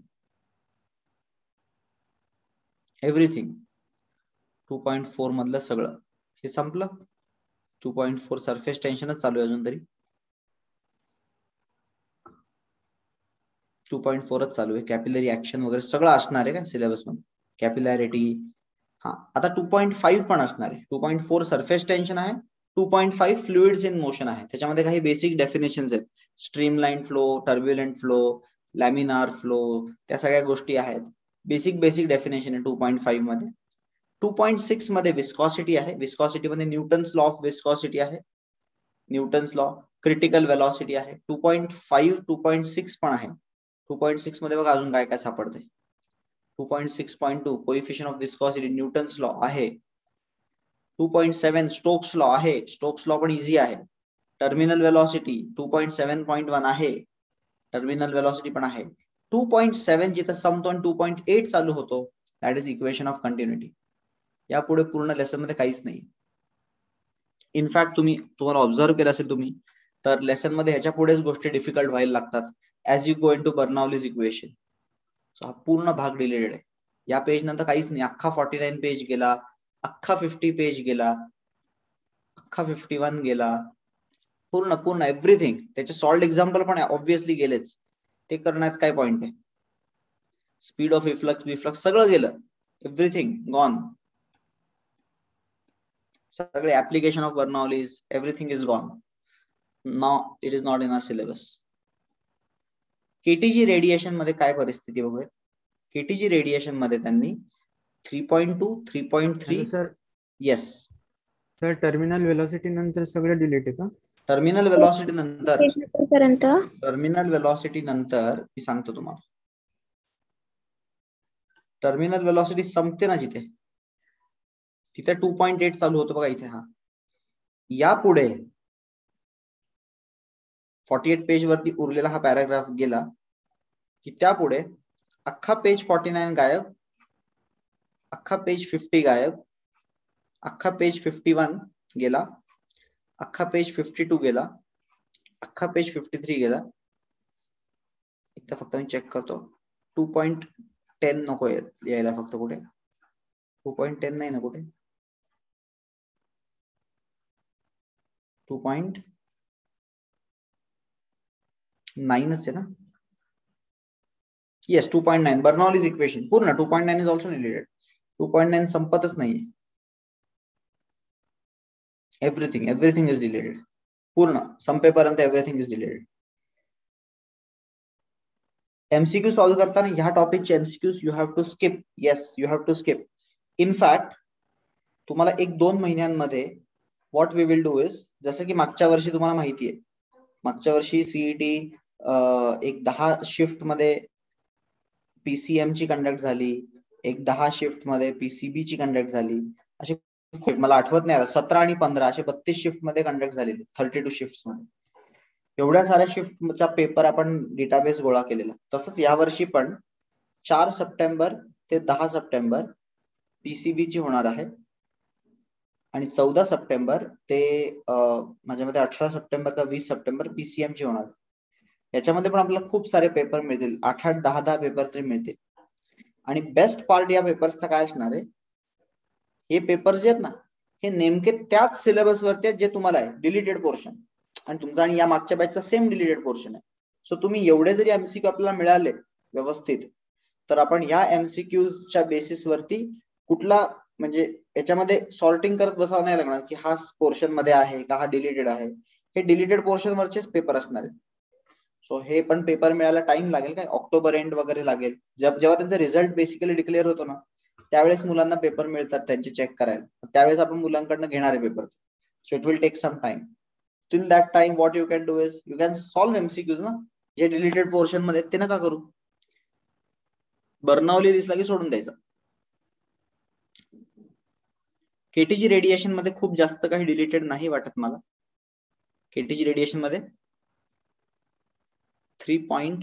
Speaker 1: एव्हरीथिंग 2.4 मधलं सगळं हे संपलं. 2.4 सरफेस टेन्शनच चालू आहे अजून तरी, 2.4च चालू आहे. कॅपिलरी ऍक्शन वगैरे सगळं असणार आहे का सिलेबस मध्ये, कॅपिलॅरिटी. हा आता 2.5 पण असणार आहे. 2.4 सरफेस टेन्शन आहे, 2.5 फ्लुइड्स इन मोशन आहे. त्याच्यामध्ये काही बेसिक डेफिनेशन्स आहेत, streamline flow, turbulent flow, laminar flow, त्या सगळ्या गोष्टी आहेत. बेसिक डेफिनेशन आहे 2.5 मध्ये. 2.6 मध्ये विस्कॉसिटी आहे, विस्कॉसिटी मध्ये न्यूटन्स लॉ ऑफ विस्कॉसिटी आहे, न्यूटन्स लॉ. क्रिटिकल वेलॉसिटी आहे. 2.5 2.6 पण आहे. 2.6 मध्ये बघा अजून काय काय सापडते. 2.6.2 coefficient of viscosity, Newton's law आहे. 2.7 स्टोक्स लॉ आहे, स्टोक्स लॉ पण इझी आहे. टर्मिनल वेलॉसिटी 2.7.1 आहे, टर्मिनल वेलॉसिटी पण आहे. 2.7 जिथं संपतो आणि 2.8 चालू होतो, that is equation of continuity. यापुढे पूर्ण लेसन मध्ये काहीच नाही. इनफॅक्ट तुम्हाला ऑब्झर्व केलं असेल तुम्ही तर लेसन मध्ये ह्याच्या पुढेच गोष्टी डिफिकल्ट व्हायला लागतात as you go into Bernoulli's equation. So हा पूर्ण भाग डिलीटेड आहे. या पेज नंतर काहीच नाही. अख्खा 49 पेज गेला, अख्खा 50 पेज गेला, अख्खा 51 गेला, पूर्ण पूर्ण एव्हरीथिंग. त्याचे सॉल्ड एक्झाम्पल पण ऑब्व्हियसली गेलेच, ते करण्यात काय पॉइंट आहे. स्पीड ऑफ इफ्लक्स बिफ्लक्स सगळं गेलं, एव्हरीथिंग गॉन. सगळे application of Bernoulli's everything is gone. Now it is not in our syllabus. KTG radiation मध्ये काय परिस्थिती बघूया. केटीजी रेडिएशन मध्ये त्यांनी 3.2 3.3
Speaker 7: sir.
Speaker 1: Yes
Speaker 7: sir, terminal velocity नंतर सगळं डिलीट आहे का?
Speaker 1: टर्मिनल वेलॉसिटी नंतर,
Speaker 4: पर्यंत
Speaker 1: टर्मिनल वेलॉसिटी नंतर मी सांगतो तुम्हाला. टर्मिनल वेलॉसिटी संपते ना जिथे, तिथे 2.8 चालू होतो बघा इथे. हा यापुढे 48 पेज वरती उरलेला हा पॅराग्राफ गेला की त्यापुढे अख्खा पेज 49 गायब, अख्खा पेज 50 गायब, अख्खा पेज 51 गेला, अख्खा पेज 52 गेला, अख्खा पेज 53 गेला. इथं फक्त मी चेक करतो 2.10 नको यायला फक्त. कुठे 2.10 नाही ना, कुठे 2.9 आहे ना. येस 2.9 बर्नौलीज इक्वेशन पूर्ण 2.9 इज ऑल्सो डिलीटेड. 2.9 संपतच नाहीये. Everything is deleted. पूर्ण संपेपर्यंत everything is deleted. MCQ solve करताना ह्या टॉपिकचे MCQs you have to skip. Yes you have to skip. In fact तुम्हाला 1-2 महिन्यांमध्ये what we will do is, जसं की मागच्या वर्षी तुम्हाला माहिती आहे, मागच्या वर्षी सीईटी एक 10 शिफ्ट मध्ये पीसीएम ची कंडक्ट झाली, एक 10 शिफ्ट मध्ये पीसीबी ची कंडक्ट झाली, असे मला आठवत नाही 17 आणि 15 असे 32 शिफ्ट मध्ये कंडक्ट झालेले, 32 शिफ्ट मध्ये. एवढ्या साऱ्या शिफ्टचा पेपर आपण डेटाबेस गोळा केलेला. तसंच यावर्षी पण 4 सप्टेंबर ते 10 सप्टेंबर पीसीबी ची होणार आहे आणि 14 सप्टेंबर ते माझ्या मते 18 सप्टेंबर का 20 सप्टेंबर पीसीएम ची होणार. याच्यामध्ये पण आपल्याला खूप सारे पेपर मिळतील, 8-8 10-10 पेपर तरी मिळतील. आणि बेस्ट पार्ट या पेपर्सचा काय असणार आहे, हे पेपर्स जे आहेत ना हे नेमके त्याच सिलेबस वरती आहेत जे तुम्हाला आहे डिलीटेड पोर्शन. आणि तुमचा आणि या मागच्या बॅचचा सेम डिलीटेड पोर्शन आहे. सो तुम्ही एवढे जरी एमसीक्यू आपल्याला मिळाले व्यवस्थित, तर आपण या एमसीक्यूजच्या बेसिस वरती कुठला म्हणजे याच्यामध्ये सॉर्टिंग करत बसावं नाही लागणार की हा पोर्शन मध्ये आहे का हा डिलीटेड आहे. हे डिलीटेड पोर्शन वरचेच पेपर असणार आहेत. सो हे पण पेपर मिळायला टाइम लागेल, काय ऑक्टोबर एंड वगैरे लागेल. जेव्हा त्यांचा रिझल्ट बेसिकली डिक्लेअर होतो ना, त्यावेळेस मुलांना पेपर मिळतात त्यांचे चेक करायला. त्यावेळेस आपण मुलांकडनं घेणार आहे paper. So it will take some time. Till that time what you can do is you can solve MCQs ना, जे डिलीटेड पोर्शन मध्ये ते नका करू. बर्नावली दिसला की सोडून द्यायचा. केटीजी रेडिएशन मध्ये खूप जास्त काही डिलीटेड नाही वाटत मला. केटीजी रेडिएशन मध्ये 3 पॉइंट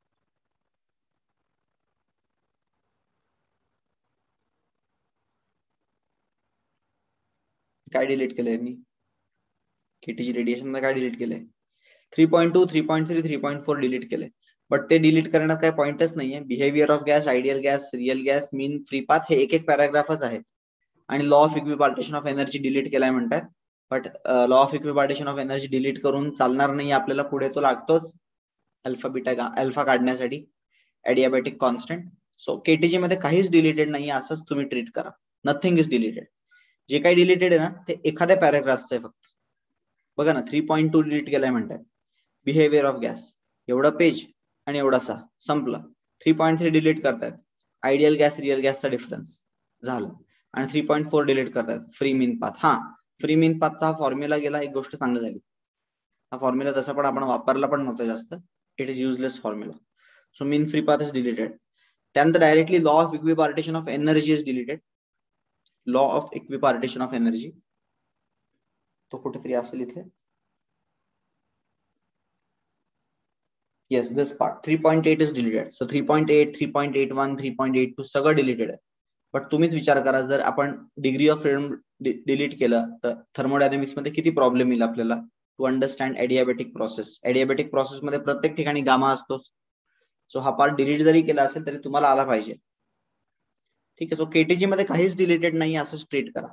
Speaker 1: काय डिलीट केलंय मी केटीजी रेडिएशन मध्ये काय डिलीट केलंय 3.2 3.3 3.4 डिलीट केलंय. बट ते डिलीट करण्यात काय पॉइंटच नाहीये. Behaviour of gas, ideal gas, real gas, mean free path हे एक एक पॅराग्राफच आहे. आणि law of equipartition of energy delete केलाय म्हणतात. But law of equipartition of energy delete करून चालणार नाही आपल्याला, पुढे तो लागतोच अल्फा बीटा अल्फा काढण्यासाठी एडियाबॅटिक कॉन्स्टंट. सो केटीजी मध्ये काहीच डिलीटेड नाही, असंच तुम्ही ट्रीट करा. Nothing is deleted. जे काही डिलीटेड आहे ना ते एखाद्या पॅराग्राफचं आहे फक्त. बघा ना 3.2 डिलीट केलाय म्हणतात. बिहेवियर ऑफ गॅस एवढा पेज आणि एवढासा संपला. 3.3 डिलीट करतायत. आयडियल गॅस रिअल गॅसचा डिफरन्स झालं. आणि 3.4 डिलीट करतायत. Free mean path. हा फ्री मीन पाथचा हा फॉर्म्युला गेला, एक गोष्ट चांगली झाली. हा फॉर्म्युला तसा पण आपण वापरला पण नव्हता जास्त. It is useless formula. So mean free path is deleted. त्यानंतर directly law of equipartition of energy is deleted. Law of equipartition of energy तो कुठेतरी असेल इथे. Yes, this part 3.8 is deleted. So 3.8, 3.81, 3.82 सगळं डिलीटेड आहे. बट तुम्हीच विचार करा, जर आपण डिग्री ऑफ फ्रीडम डिलीट केलं तर थर्मोडायनेमिक्स मध्ये किती प्रॉब्लेम येईल आपल्याला to understand adiabatic process. Adiabatic process मध्ये प्रत्येक ठिकाणी गामा असतोच. सो हा पार्ट डिलीट जरी केला असेल तरी तुम्हाला आला पाहिजे. ठीक आहे. सो केटीजी मध्ये काहीच डिलीटेड नाही असं ट्रीट करा.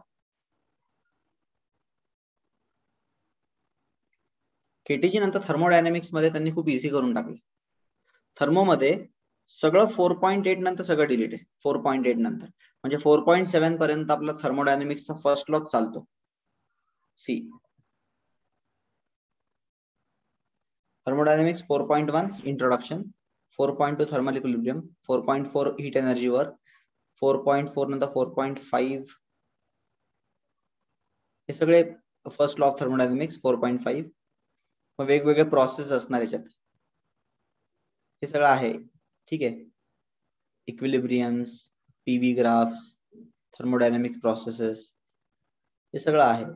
Speaker 1: केटीजी नंतर थर्मोडायनेमिक्स मध्ये त्यांनी खूप इझी करून टाकले. थर्मोमध्ये सगळं 4.8 नंतर सगळं डिलीट आहे. 4.8 नंतर म्हणजे 4.7 पर्यंत आपला थर्मोडायनेमिक्सचा फर्स्ट लॉ चालतो. See thermodynamics 4.1 introduction, 4.2 thermal equilibrium, 4.4 heat energy work, 4.4 नंतर 4.5 हे सगळे फर्स्ट लॉ ऑफ थर्मोडायनेमिक्स 4.5. मग वेगवेगळे प्रोसेस असणार याच्यात. हे सगळं आहे. ठीक आहे. Equilibriums, PV graphs, thermodynamic processes हे सगळं आहे.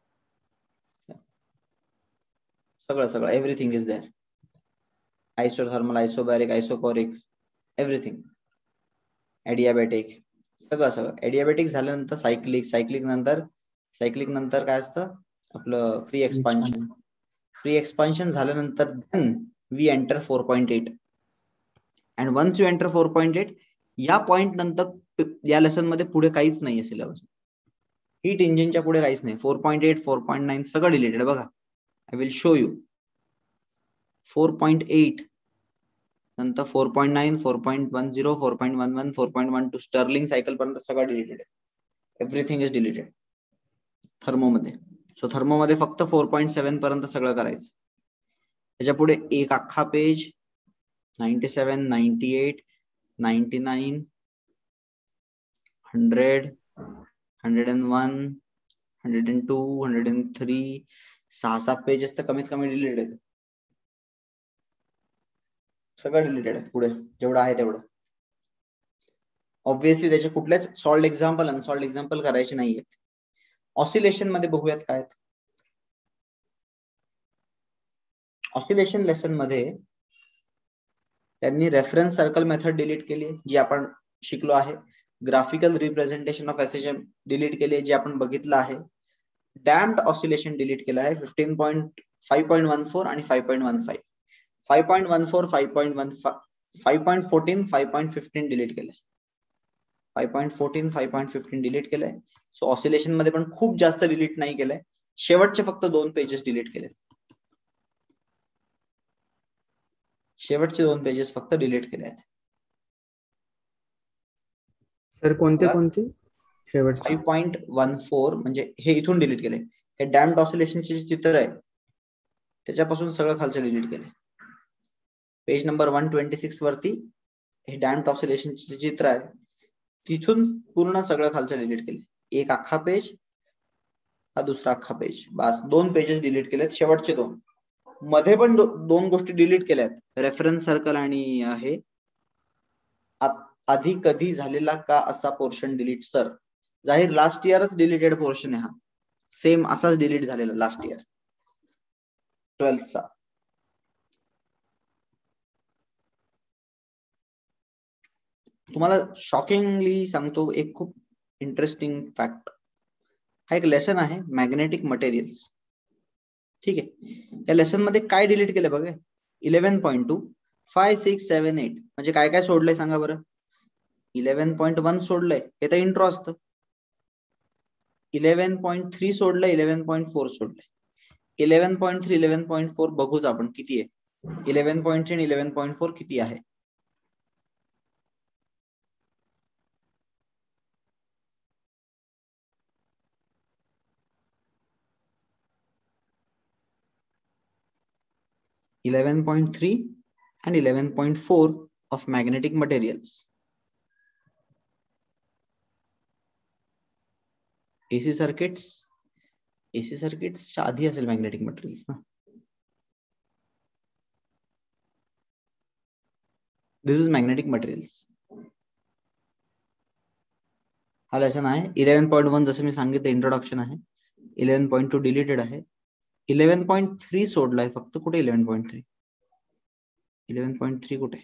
Speaker 1: सगळं everything is there. Isothermal, isobaric, isochoric, everything. Adiabatic सगळं. एडियाबॅटिक झाल्यानंतर सायक्लिक नंतर काय असतं आपलं फ्री एक्सपान्शन. फ्री एक्सपान्शन झाल्यानंतर then we enter 4.8 and once you enter 4.8 या पॉइंट नंतर या लेसन मध्ये पुढे काहीच नाहीये सिलेबस. हीट इंजिनच्या पुढे काहीच नाही. 4.8 4.9 सगळं डिलीटेड. बघा आय विल शो यू. 4.8 नंतर 4.9 4.10 4.11 4.12 स्टर्लिंग सायकल पर्यंत सगळं डिलीटेड आहे. एव्हरीथिंग इज डिलीटेड थर्मोमध्ये. सो थर्मोमध्ये फक्त 4.7 पर्यंत सगळं करायचं. त्याच्या पुढे एक अख्खा पेज 97 98 99 100 101 102 103 6-7 पेजेस तर कमीत कमी डिलीटेड आहेत. सगळं डिलीटेड आहे पुढे जेवढं आहे तेवढं. ऑब्व्हियसली त्याचे कुठलेच सॉल्ड एक्झाम्पल अनसॉल्ड एक्झाम्पल करायचे नाहीयेत. ऑसिलेशन मध्ये बघूयात काय. ऑसिलेशन लेसन मध्ये त्यांनी रेफरन्स सर्कल मेथड डिलीट केली जी आपण शिकलो आहे. Graphical representation of SHM delete केली जी आपण बघितलं आहे. डॅम्प्ड ऑसिलेशन डिलीट केलं आहे 5.14 आणि 5.15. 5.14 5.14 5.15 डिलीट केलंय. 5.14 5.15 डिलीट केलंय. सो ऑसिलेशन मध्ये पण खूप जास्त डिलीट नाही केलंय. शेवटचे फक्त 2 पेजेस डिलीट केले. शेवटचे 2 पेजेस फक्त डिलीट केले आहेत.
Speaker 7: सर कोणते कोणते शेवटचे?
Speaker 1: 5.14 म्हणजे हे इथून डिलीट केले. हे डॅम्प्ड ऑसिलेशनचे जे चित्र आहे त्याच्यापासून सगळं खालचं डिलीट केले. पेज नंबर 126 वरती हे डॅम्प्ड ऑसिलेशनचे चित्र आहे, तिथून पूर्ण सगळं खालचं डिलीट केले. एक अख्खा पेज, हा दुसरा अख्खा पेज, बस 2 पेजेस डिलीट केलेत, शेवटचे 2. मध्ये पण 2 गोष्टी डिलीट केल्यात, रेफरन्स सर्कल आणि हे आधी कधी झालेला का असा पोर्शन डिलीट. सर जाहीर लास्ट इयरच डिलीटेड पोर्शन आहे हा, सेम असाच डिलीट झालेला लास्ट इयर 12th चा. तुम्हाला शॉकिंगली सांगतो एक खूप इंटरेस्टिंग फॅक्ट. हा एक लेसन आहे मॅग्नेटिक मटेरियल्स. ठीक आहे, या लेसन मध्ये काय डिलीट केलं बघा. 11.2 5 6 7 8 म्हणजे काय काय सोडलंय सांगा बरं. 11.1 सोडलंय, हे तर इंट्रो असतं. 11.3 सोडलंय, 11.4 सोडलंय. 11.3 11.4 बघूच आपण किती आहे. 11.3 आणि 11.4 किती आहे. (11.3) and 11.4 of magnetic materials. AC circuits च्या आधी असेल मॅग्नेटिक मटेरियल्स ना. This is magnetic materials. हा लेसन आहे. 11.1 जसं मी सांगितलं इंट्रोडक्शन आहे. 11.2 डिलीटेड आहे. 11.3 सोडलाय फक्त. कुठे 11.3? 11.3 कुठे?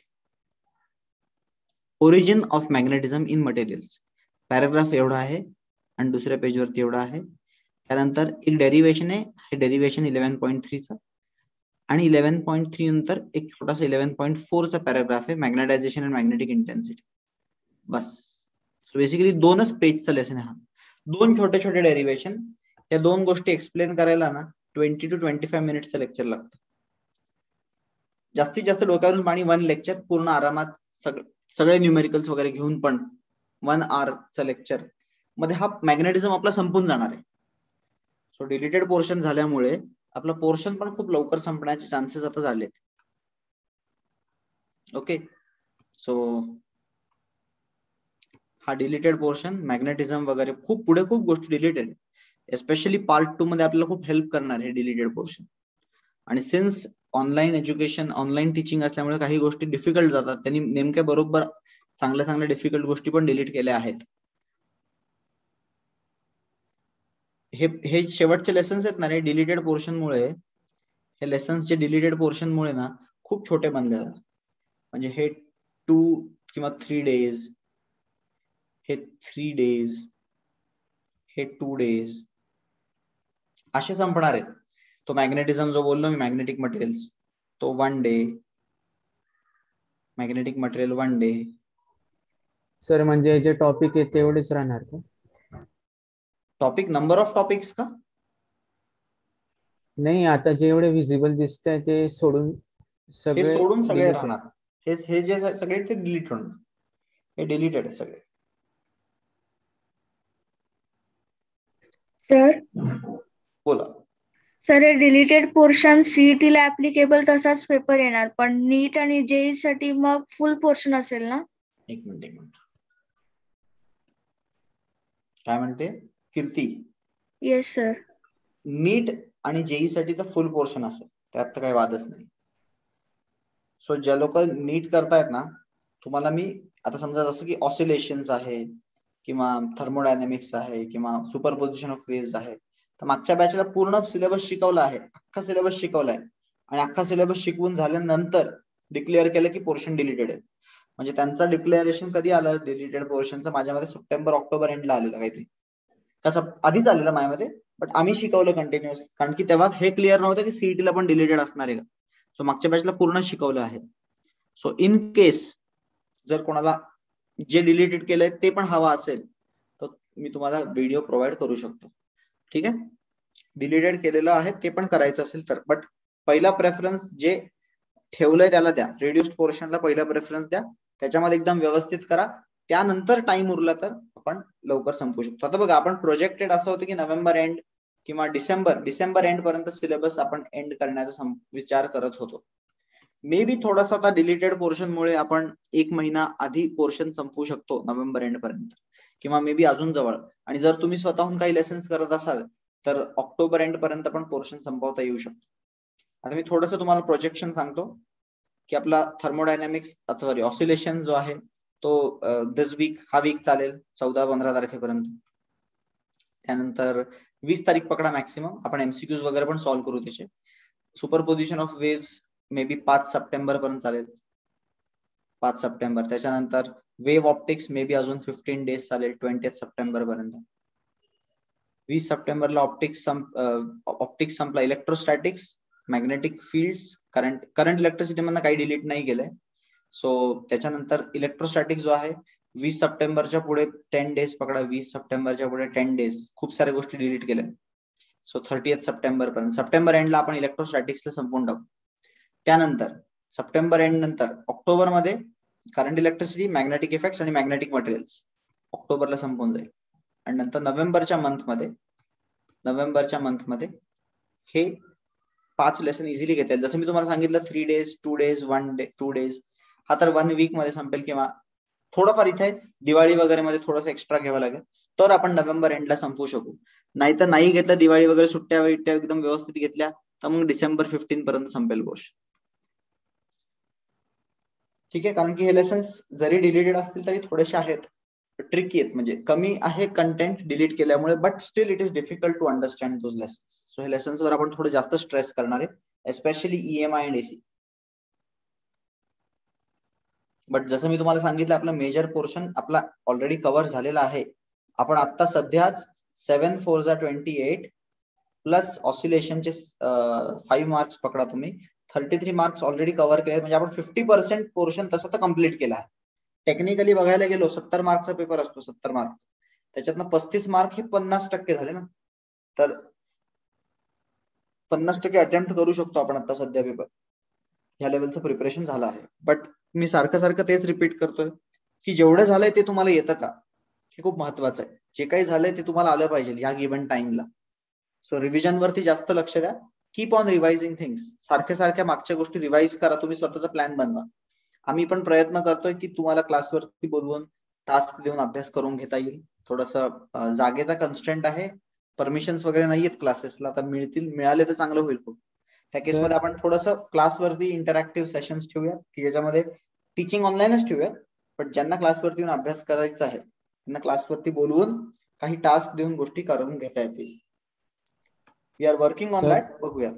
Speaker 1: Origin of magnetism in materials. Paragraph एवढा आहे आणि दुसऱ्या पेजवरती एवढा आहे. त्यानंतर एक डेरिवेशन आहे, हे डेरिवेशन 11.3 चा, आणि 11.3 नंतर एक छोटासा 11.4 चा पॅराग्राफ आहे, मॅग्नेटायझेशन अँड मॅग्नेटिक इंटेन्सिटी. बस. सो बेसिकली 2च पेजचा लेसन आहे हा. 2 छोटे छोटे डेरिवेशन, या 2 गोष्टी एक्सप्लेन करायला ना 20 to 25 मिनिट्सचं लेक्चर लागतं. जास्तीत जास्त डोक्यावरून पाणी 1 लेक्चर पूर्ण आरामात सगळे न्यूमेरिकल्स वगैरे घेऊन पण 1 hour चा लेक्चर मध्ये हा मॅग्नेटिझम आपला संपून जाणार आहे. सो डिलीटेड पोर्शन झाल्यामुळे आपला पोर्शन पण खूप लवकर संपण्याचे चान्सेस आता झालेत. ओके, सो हा डिलीटेड पोर्शन मॅग्नेटिझम वगैरे खूप पुढे खूप गोष्टी डिलीटेड, एस्पेशली पार्ट 2 मध्ये आपल्याला खूप हेल्प करणार आहे डिलीटेड पोर्शन. आणि since online education, online teaching असल्यामुळे काही गोष्टी डिफिकल्ट जातात. त्यांनी नेमक्या बरोबर चांगल्या चांगल्या डिफिकल्ट गोष्टी पण डिलीट केल्या आहेत. हे शेवटचे लेसन्स आहेत ना रे डिलीटेड पोर्शन मुळे, हे लेसन्स जे डिलीटेड पोर्शन मुळे ना खूप छोटे बनले जातात. म्हणजे हे 2 किंवा 3 डेज, हे 3 डेज, हे 2 डेज असे संपणार आहेत. तो मॅग्नेटिझम जो बोललो मी मॅग्नेटिक मटेरियल्स, तो 1 day, magnetic material 1 day.
Speaker 7: Sir म्हणजे जे टॉपिक आहे तेवढेच राहणार का?
Speaker 1: टॉपिक, नंबर ऑफ टॉपिक्स का?
Speaker 7: नाही, आता जेवढे विजिबल दिसत आहे ते सोडून
Speaker 1: हे सोडून सगळे
Speaker 7: delete
Speaker 1: राहणार. हे जे सगळे ते डिलीट होणार. हे डिलीटेड आहे सगळे.
Speaker 4: सर
Speaker 1: बोला.
Speaker 4: सर हे डिलीटेड पोर्शन सीईटी ला ऍप्लिकेबल तसाच पेपर येणार, पण नीट आणि जेई साठी मग फुल पोर्शन असेल ना?
Speaker 1: एक मिनिट. काय म्हणते कीर्ती?
Speaker 4: Yes sir.
Speaker 1: नीट आणि जेई साठी तर फुल पोर्शन असेल, त्यात तर काही वादच नाही. सो ज्या लोक नीट करतायत ना, तुम्हाला मी आता समजा जसं की ऑसिलेशन्स आहे किंवा थर्मोडायनेमिक्स आहे किंवा सुपरपोजिशन ऑफ वेव्हज आहे, तर मागच्या बॅचला पूर्ण सिलेबस शिकवला आहे, अख्खा सिलेबस शिकवलाय. आणि अख्खा सिलेबस शिकवून झाल्यानंतर डिक्लेअर केलं की पोर्शन डिलीटेड आहे. म्हणजे त्यांचा डिक्लेअरेशन कधी आलं डिलीटेड पोर्शनचं? माझ्यामध्ये सप्टेंबर ऑक्टोबर एंडला आलेलं काहीतरी, कसं आधीच आलेलं माझ्यामध्ये, बट आम्ही शिकवलं कंटिन्युअस, कारण की तेव्हा हे क्लिअर नव्हतं की सीईटीला पण डिलीटेड असणार आहे का. सो मागच्या बॅचला पूर्ण शिकवलं आहे. सो इन केस जर कोणाला जे डिलीटेड केलंय ते पण हवा असेल तर मी तुम्हाला व्हिडिओ प्रोव्हाइड करू शकतो. ठीक आहे, डिलीटेड केलेलं आहे ते पण करायचं असेल तर. बट पहिला प्रेफरन्स जे ठेवलंय त्याला द्या, रिड्युस्ड पोर्शनला पहिला प्रेफरन्स द्या, त्याच्यामध्ये एकदम व्यवस्थित करा, त्यानंतर टाइम उरला तर आपण लवकर संपू शकतो. आता बघा, आपण प्रोजेक्टेड असं होतं की नोव्हेंबर एंड किंवा डिसेंबर एंड पर्यंत सिलेबस आपण एंड करण्याचा विचार करत होतो. मे बी थोडासा आता डिलीटेड पोर्शन मुळे आपण 1 महिना आधी पोर्शन संपवू शकतो नोव्हेंबर एंड पर्यंत, किंवा मे बी अजून जवळ. आणि जर तुम्ही स्वतःहून काही लेसन्स करत असाल तर ऑक्टोबर एंड पर्यंत पण पोर्शन संपवता येऊ शकतो. आता मी थोडंसं तुम्हाला प्रोजेक्शन सांगतो की आपला थर्मोडायनामिक्स सॉरी ऑसिलेशन जो आहे तो दिस वीक, हा वीक चालेल 14-15 तारखेपर्यंत. त्यानंतर 20 तारीख पकडा मॅक्सिमम, आपण एमसीक्यूज वगैरे पण सॉल्व्ह करू त्याचे. Superposition of waves may be 5 September पर्यंत चालेल, 5 सप्टेंबर. त्याच्यानंतर वेव्ह ऑप्टिक्स मे बी अजून 15 डेज चालेल, 20 सप्टेंबर पर्यंत. 20 सप्टेंबरला ऑप्टिक्स संपला. Electrostatics, magnetic fields, current electricity मधनं काही डिलीट नाही केलंय. सो त्याच्यानंतर इलेक्ट्रोस्टॅटिक्स जो आहे 20 सप्टेंबरच्या पुढे 10 डेज पकडा, 20 सप्टेंबरच्या पुढे 10 डेज, खूप साऱ्या गोष्टी डिलीट केल्या. सो 30 सप्टेंबर पर्यंत, सप्टेंबर एंडला आपण इलेक्ट्रोस्टॅटिक्सला संपवून टाकू. त्यानंतर सप्टेंबर एंड नंतर ऑक्टोबर मध्ये करंट इलेक्ट्रिसिटी, मॅग्नेटिक इफेक्ट्स आणि मॅग्नेटिक मटेरियल्स ऑक्टोबरला संपून जाईल. आणि नंतर नोव्हेंबरच्या मंथमध्ये हे 5 लेसन इझिली घेता येईल. जसं मी तुम्हाला सांगितलं 3 डेज, 2 डेज, 1 डे, 2 डेज, हा तर 1 वीक मध्ये संपेल. किंवा थोडंफार इथे दिवाळी वगैरे मध्ये थोडंसं एक्स्ट्रा घ्यावं लागेल तर आपण नोव्हेंबर एंडला संपवू शकू. नाहीतर नाही घेतलं, दिवाळी वगैरे सुट्ट्या एकदम व्यवस्थित घेतल्या तर मग डिसेंबर 15 पर्यंत संपेल गोष्ट. ठीक आहे, कारण की हे लेसन्स जरी डिलीटेड असतील तरी थोडेसे आहेत, ट्रिकी आहेत, म्हणजे कमी आहे कंटेंट डिलीट केल्यामुळे, but still it is difficult to understand those lessons. So हे लेसन्स वर आपण थोडं जास्त स्ट्रेस करणार आहे, एस्पेशली EMI अँड AC. बट जसं मी तुम्हाला सांगितलं, आपला मेजर पोर्शन आपला ऑलरेडी कव्हर झालेला आहे. आपण आता सध्याच 7 4 28 प्लस ऑसिलेशनचे 5 मार्क्स पकडा तुम्ही, 33 मार्क्स ऑलरेडी कव्हर केले. म्हणजे आपण 50% पोर्शन तसं तर कम्प्लीट केला आहे. टेक्निकली बघायला गेलो 70 मार्कचा पेपर असतो, 70 मार्क्स, त्याच्यातनं 35 मार्क हे 50% झाले ना, तर 50% अटेम्प्ट करू शकतो आपण आता सध्या पेपर. ह्या लेवलचं प्रिपरेशन झालं आहे. बट मी सारखं तेच रिपीट करतोय की जेवढं झालंय ते तुम्हाला येतं का, हे खूप महत्वाचं आहे. जे काही झालंय ते तुम्हाला आलं पाहिजे या गिव्हन टाइमला. सो रिव्हिजन वरती जास्त लक्ष द्या. Keep on revising things. सारख्या मागच्या गोष्टी रिवाइज करा, तुम्ही स्वतःचा प्लॅन बनवा. आम्ही पण प्रयत्न करतोय की तुम्हाला क्लासवरती बोलवून टास्क देऊन अभ्यास करून घेता येईल. थोडंसं जागेचा कन्स्ट्रेंट आहे, परमिशन्स वगैरे नाहीयेत क्लासेसला, तर मिळाले तर चांगलं होईल खूप. त्या केसमध्ये आपण थोडंसं क्लासवरती इंटरॅक्टिव्ह सेशन्स ठेवूयात की ज्याच्यामध्ये टीचिंग ऑनलाईनच ठेवूयात, पण ज्यांना क्लासवरती येऊन अभ्यास करायचा आहे त्यांना क्लासवरती बोलवून काही टास्क देऊन गोष्टी करून घेता येतील. We are working on that. बघूयात.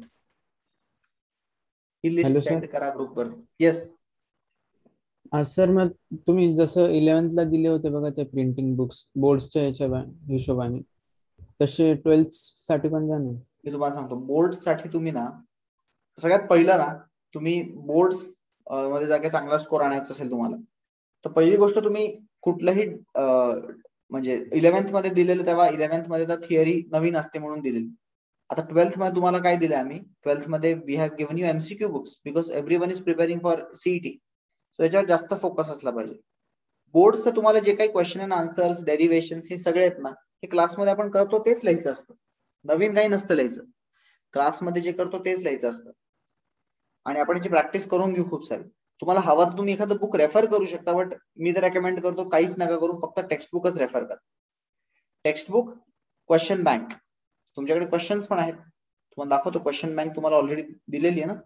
Speaker 1: ही लिस्ट सेंड करा ग्रुपवर. येस
Speaker 7: सर, मग तुम्ही जसं 11th ला दिले होते बघा ते प्रिंटिंग बुक्स बोर्ड्सच्या हिशोबाने, तसे 12th साठी पण द्या ना.
Speaker 1: मी तुम्हाला सांगतो, बोर्ड साठी तुम्ही ना सगळ्यात पहिलं ना, तुम्ही बोर्ड्स मध्ये जर काही चांगला स्कोर आणायचा असेल तुम्हाला, तर पहिली गोष्ट तुम्ही कुठलंही म्हणजे 11th मध्ये दिलेलं, तेव्हा 11th मध्ये तर थिअरी नवीन असते म्हणून दिलेली. आता 12th मध्ये तुम्हाला काय दिलंय आम्ही, 12th मध्ये we have given you MCQ books because everyone is preparing for CET. So याच्यावर जास्त फोकस असला पाहिजे. बोर्डचं तुम्हाला जे काही क्वेश्चन अँड आन्सर्स, डेरिव्हेशन हे सगळे आहेत ना, हे क्लासमध्ये आपण करतो तेच लिहायचं असतं, नवीन काही नसतं लिहायचं. क्लासमध्ये जे करतो तेच लिहायचं असतं. आणि आपण याची प्रॅक्टिस करून घेऊ खूप सारी. तुम्हाला हवा तर तुम्ही एखादं बुक रेफर करू शकता, बट मी तर रेकमेंड करतो काहीच नका करू, फक्त टेक्स्ट बुकच रेफर करा. Text book, question bank. तुमच्याकडे क्वेश्चन्स पण आहेत, तुम्हाला दाखवतो. क्वेश्चन बँक तुम्हाला ऑलरेडी दिलेली आहे ना.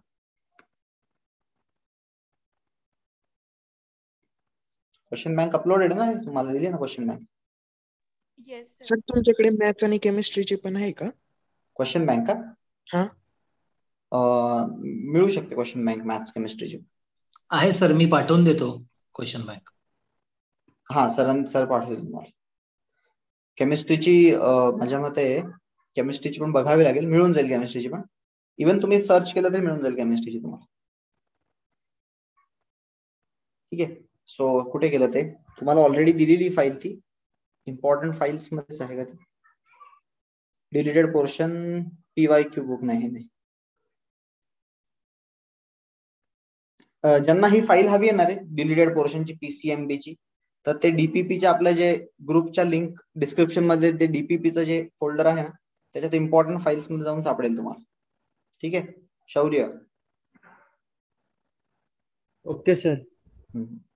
Speaker 1: क्वेश्चन बँक अपलोडेड ना, तुम्हाला दिली ना क्वेश्चन बँक.
Speaker 2: सर तुमच्याकडे मॅथ्स आणि केमिस्ट्रीची पण आहे का
Speaker 1: क्वेश्चन बँक? का
Speaker 2: हा
Speaker 1: मिळू शकते क्वेश्चन बँक मॅथ्स केमिस्ट्रीची.
Speaker 8: आहे सर, मी पाठवून देतो क्वेश्चन बँक.
Speaker 1: हा सर पाठवते तुम्हाला. केमिस्ट्रीची माझ्या मते केमिस्ट्रीची पण बघावी लागेल, मिळून जाईल केमिस्ट्रीची पण. इव्हन तुम्ही सर्च केलं तरी मिळून जाईल केमिस्ट्रीची तुम्हाला. ठीक आहे. सो कुठे गेलं ते, तुम्हाला ऑलरेडी दिलेली फाईल, ती इम्पॉर्टंट फाईल्स मध्येच आहे का ती? डिलीटेड पोर्शन PYQ बुक नाही. ज्यांना ही फाईल हवी येणार आहे डिलीटेड पोर्शनची PCMB ची, तर ते डीपीपीच्या आपल्या जे ग्रुपच्या लिंक डिस्क्रिप्शन मध्ये ते डीपीपीचं जे फोल्डर आहे ना त्याच्यात इम्पॉर्टंट फाईल्स मध्ये जाऊन सापडेल तुम्हाला. ठीक आहे शौर्य.
Speaker 7: Okay sir.
Speaker 1: हम्म.